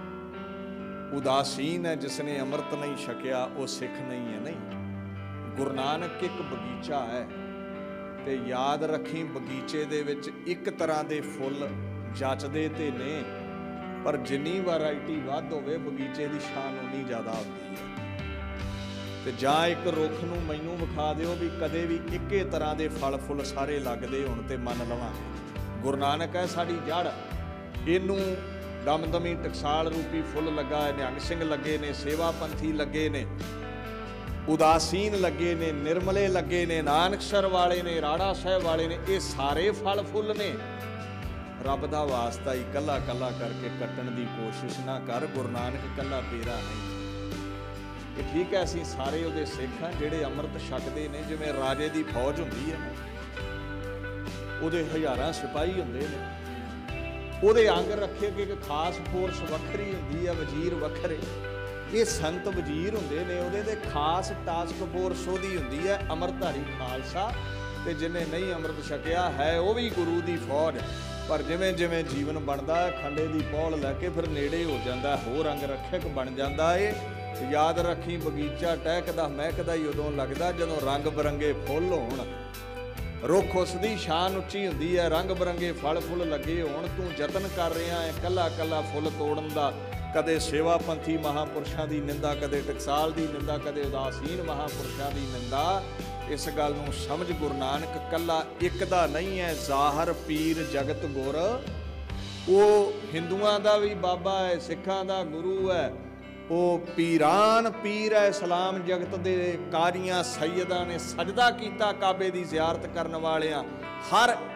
ਉਦਾਸੀਨ ਹੈ ਜਿਸਨੇ ਅੰਮ੍ਰਿਤ ਨਹੀਂ ਛਕਿਆ, ਉਹ ਸਿੱਖ ਨਹੀਂ ਹੈ। ਨਹੀਂ, ਗੁਰੂ ਨਾਨਕ ਇੱਕ ਬਗੀਚਾ ਹੈ, ਤੇ ਯਾਦ ਰੱਖੀ ਬਗੀਚੇ ਦੇ ਵਿੱਚ ਇੱਕ ਤਰ੍ਹਾਂ ਦੇ ਫੁੱਲ ਜੱਚਦੇ ਤੇ ਨੇ, ਪਰ ਜਿੰਨੀ ਵੈਰਾਈਟੀ ਵੱਧ ਹੋਵੇ ਬਗੀਚੇ ਦੀ ਸ਼ਾਨ ਉਨੀ ਜ਼ਿਆਦਾ ਹੁੰਦੀ ਹੈ। ਤੇ ਜਾਂ ਇੱਕ ਰੁੱਖ ਨੂੰ ਮੈਨੂੰ ਵਿਖਾ ਦਿਓ ਵੀ ਕਦੇ ਵੀ ਇੱਕੇ ਤਰ੍ਹਾਂ ਦੇ ਫਲ ਫੁੱਲ ਸਾਰੇ ਲੱਗਦੇ ਹੋਣ ਤੇ ਮੰਨ ਲਵਾਂਗੇ। ਗੁਰੂ ਨਾਨਕ ਹੈ ਸਾਡੀ ਜੜ। ਇਹਨੂੰ ਦਮਦਮੀ ਟਕਸਾਲ ਰੂਪੀ ਫੁੱਲ ਲੱਗਾ ਹੈ, ਨਿਹੰਗ ਸਿੰਘ ਲੱਗੇ ਨੇ, ਸੇਵਾ ਪੰਥੀ ਲੱਗੇ ਨੇ, ਉਦਾਸੀਨ ਲੱਗੇ ਨੇ, ਨਿਰਮਲੇ ਲੱਗੇ ਨੇ, ਨਾਨਕਸਰ ਵਾਲੇ ਨੇ, ਰਾੜਾ ਸਾਹਿਬ ਵਾਲੇ ਨੇ। ਇਹ ਸਾਰੇ ਫਲ ਫੁੱਲ ਨੇ। ਰੱਬ ਦਾ ਵਾਸਤਾ ਹੀ ਕੱਲਾ ਕੱਲਾ ਕਰਕੇ ਕੱਟਣ ਦੀ ਕੋਸ਼ਿਸ਼ ਨਾ ਕਰ। ਗੁਰੂ ਨਾਨਕ ਕੱਲਾ ਤੇਰਾ ਨਹੀਂ। ਇਹ ਠੀਕ ਹੈ, ਅਸੀਂ ਸਾਰੇ ਉਹਦੇ ਸਿੱਖ ਹਾਂ ਜਿਹੜੇ ਅੰਮ੍ਰਿਤ ਛਕਦੇ ਨੇ। ਜਿਵੇਂ ਰਾਜੇ ਦੀ ਫੌਜ ਹੁੰਦੀ ਹੈ, ਉਹਦੇ ਹਜ਼ਾਰਾਂ ਸਿਪਾਹੀ ਹੁੰਦੇ ਨੇ, ਉਹਦੇ ਅੰਗ ਰੱਖੇ ਕਿ ਇੱਕ ਖਾਸ ਫੋਰਸ ਵੱਖਰੀ ਹੁੰਦੀ ਹੈ, ਵਜ਼ੀਰ ਵੱਖਰੇ। ਇਹ ਸੰਤ ਵਜ਼ੀਰ ਹੁੰਦੇ ਨੇ, ਉਹਦੇ ਤੇ ਖਾਸ ਟਾਸਕ ਫੋਰਸ ਉਹਦੀ ਹੁੰਦੀ ਹੈ, ਅੰਮ੍ਰਿਤਧਾਰੀ ਖਾਲਸਾ। ਤੇ ਜਿਹਨੇ ਨਹੀਂ ਅੰਮ੍ਰਿਤ ਛਕਿਆ ਹੈ ਉਹ ਵੀ ਗੁਰੂ ਦੀ ਫੌਜ। ਪਰ ਜਿਵੇਂ ਜਿਵੇਂ ਜੀਵਨ ਬਣਦਾ ਹੈ, ਖੰਡੇ ਦੀ ਪੌਲ ਲੈ ਕੇ ਫਿਰ ਨੇੜੇ ਹੋ ਜਾਂਦਾ, ਹੋਰ ਅੰਗ ਰੱਖਿਅਕ ਬਣ ਜਾਂਦਾ ਏ। ਯਾਦ ਰੱਖੀ ਬਗੀਚਾ ਟਹਿਕਦਾ ਮਹਿਕਦਾ ਹੀ ਉਦੋਂ ਲੱਗਦਾ ਜਦੋਂ ਰੰਗ ਬਰੰਗੇ ਫੁੱਲ ਹੋਣ। ਰੁੱਖ ਉਸ ਦੀ ਸ਼ਾਨ ਉੱਚੀ ਹੁੰਦੀ ਹੈ, ਰੰਗ ਬਰੰਗੇ ਫਲ ਫੁੱਲ ਲੱਗੇ ਹੋਣ। ਤੂੰ ਯਤਨ ਕਰ ਰਿਹਾ ਹੈ ਕੱਲਾ ਕੱਲਾ ਫੁੱਲ ਤੋੜਨ ਦਾ। ਕਦੇ ਸੇਵਾ ਪੰਥੀ ਮਹਾਂਪੁਰਸ਼ਾਂ ਦੀ ਨਿੰਦਾ, ਕਦੇ ਟਕਸਾਲ ਦੀ ਨਿੰਦਾ, ਕਦੇ ਉਦਾਸੀਨ ਮਹਾਂਪੁਰਸ਼ਾਂ ਦੀ ਨਿੰਦਾ। ਇਸ ਗੱਲ ਨੂੰ ਸਮਝ, ਗੁਰੂ ਨਾਨਕ ਕੱਲਾ ਇੱਕ ਦਾ ਨਹੀਂ ਹੈ। ਜ਼ਾਹਰ ਪੀਰ ਜਗਤ ਗੁਰ, ਉਹ ਹਿੰਦੂਆਂ ਦਾ ਵੀ ਬਾਬਾ ਹੈ, ਸਿੱਖਾਂ ਦਾ ਗੁਰੂ ਹੈ। ਉਹ ਪੀਰਾਨ ਪੀਰ ਹੈ। ਇਸਲਾਮ ਜਗਤ ਦੇ ਕਾਰੀਆਂ ਸੈਯਦਾਂ ਨੇ ਸਜਦਾ ਕੀਤਾ ਕਾਬੇ ਦੀ ਜ਼ਿਆਰਤ ਕਰਨ ਵਾਲਿਆਂ। ਹਰ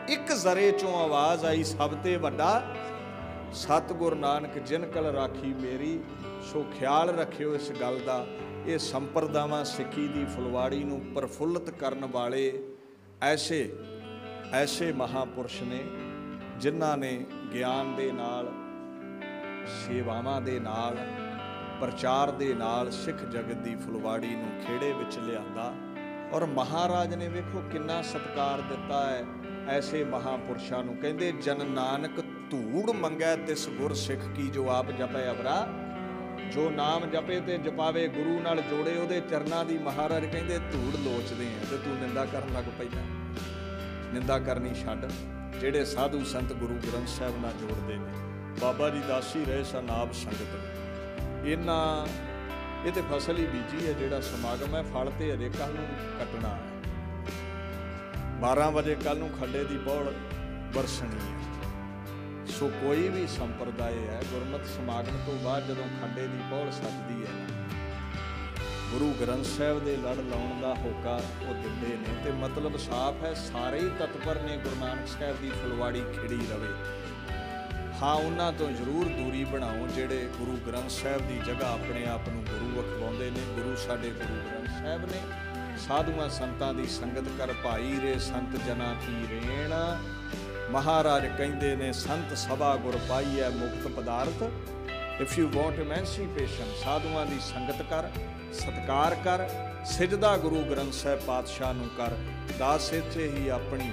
एक जरे चों आवाज आई सब ते वड्डा सतगुर नानक जिन कल राखी मेरी। सो ख्याल रखियो इस गल दा, ये संप्रदावां सिੱਖੀ ਦੀ फुलवाड़ी नूं प्रफुल्लित करन वाले ऐसे ऐसे महापुरुष ने जिन्हां ने ज्ञान दे नाल सेवावां दे नाल प्रचार दे नाल सिख जगत दी फुलवाड़ी नूं खेड़े विच लिआंदा। और महाराज ने वेखो किन्ना सत्कार दिता है ऐसे महापुरुषां नूं। कहंदे जन नानक धूड़ मंगै तिस गुर सिख की, जो आप जपै अवरा। जो नाम जपे ते जपावे गुरु नाल जोड़े ओहदे चरनां दी महाराज कहंदे धूड़ लोचदे हैं। ते तू निंदा करन लग पैंदा, निंदा करनी छड्ड। ਜਿਹੜੇ साधु संत गुरु ग्रंथ साहिब नाल जोड़ते हैं, बाबा जी दासी रहे सनाब संगत। इन्हां ये तो फसल ही बीजी है, जिहड़ा समागम है फल तो अजे कल नूं कटना है। 12 वजे कल नूं खड्डे की पौड़ बरसनी है। सो कोई भी संप्रदाय है गुरमत समागम तो बाद जदों खड्डे की पौड़ सजदी है, गुरु ग्रंथ साहिब दे लड़ लाउण दा होका वो दिंदे ने। ते मतलब साफ है सारे ही तत्पर ने गुरु नानक साहिब की फुलवाड़ी खिड़ी रवे। हाँ, उन्हां तो जरूर दूरी बनाओ जिहड़े गुरु ग्रंथ साहिब की जगह अपने आप नूं गुरु अखवाउंदे ने। गुरु साडे गुरु ग्रंथ साहिब ने। साधुआं संतां की संगत कर भाई रे संत जना की रेण। महाराज कहंदे ने संत सभा गुर पाई है मुक्त पदार्थ। इफ यू वॉन्ट इमैंसीपेशन, साधुआं की संगत कर, सत्कार कर, सिजदा गुरु ग्रंथ साहिब पातशाह नूं कर। दास इत्थे ही अपनी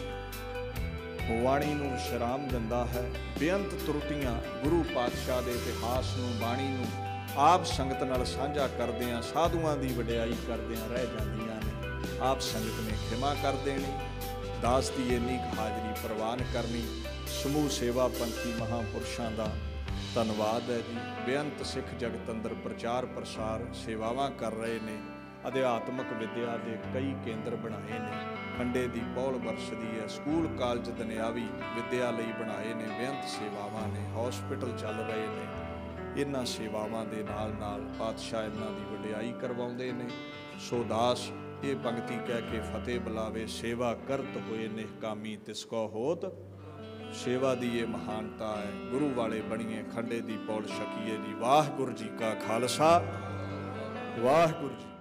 वाणी नूं विश्राम दिंदा है। बेअंत त्रुटियां गुरु पातशाह दे इतिहास नूं बाणी नूं आप संगत नाल साझा करदिआं साधुआं दी वडियाई करदिआं रह जांदियां ने। आप संगत ने खिमा कर देनी, दास की इन्नी हाजरी प्रवान करनी। समूह सेवा पंथी महापुरुषों का धन्यवाद है जी। बेअंत सिख जगत अंदर प्रचार प्रसार सेवावां कर रहे ने। अध्यात्मक विद्या के कई केंद्र बनाए ने। खंडे की पौड़ वरसदी है। स्कूल कालज दुनियावी विद्या लई बनाए ने। बेअंत सेवावां ने। हॉस्पिटल चल रहे ने। इन्हां सेवावां दे नाल नाल पातशाह इन्हां दी वडियाई करवाउंदे ने। सो दास ये पंक्ति कह के फतेह बुलावे, सेवा करत होए निहकामी तिसको होत। सेवा दी ये महानता है। गुरु वाले बणीए खंडे दी पौड़ छकीए जी। वाहिगुरू जी का खालसा, वाहिगुरू जी।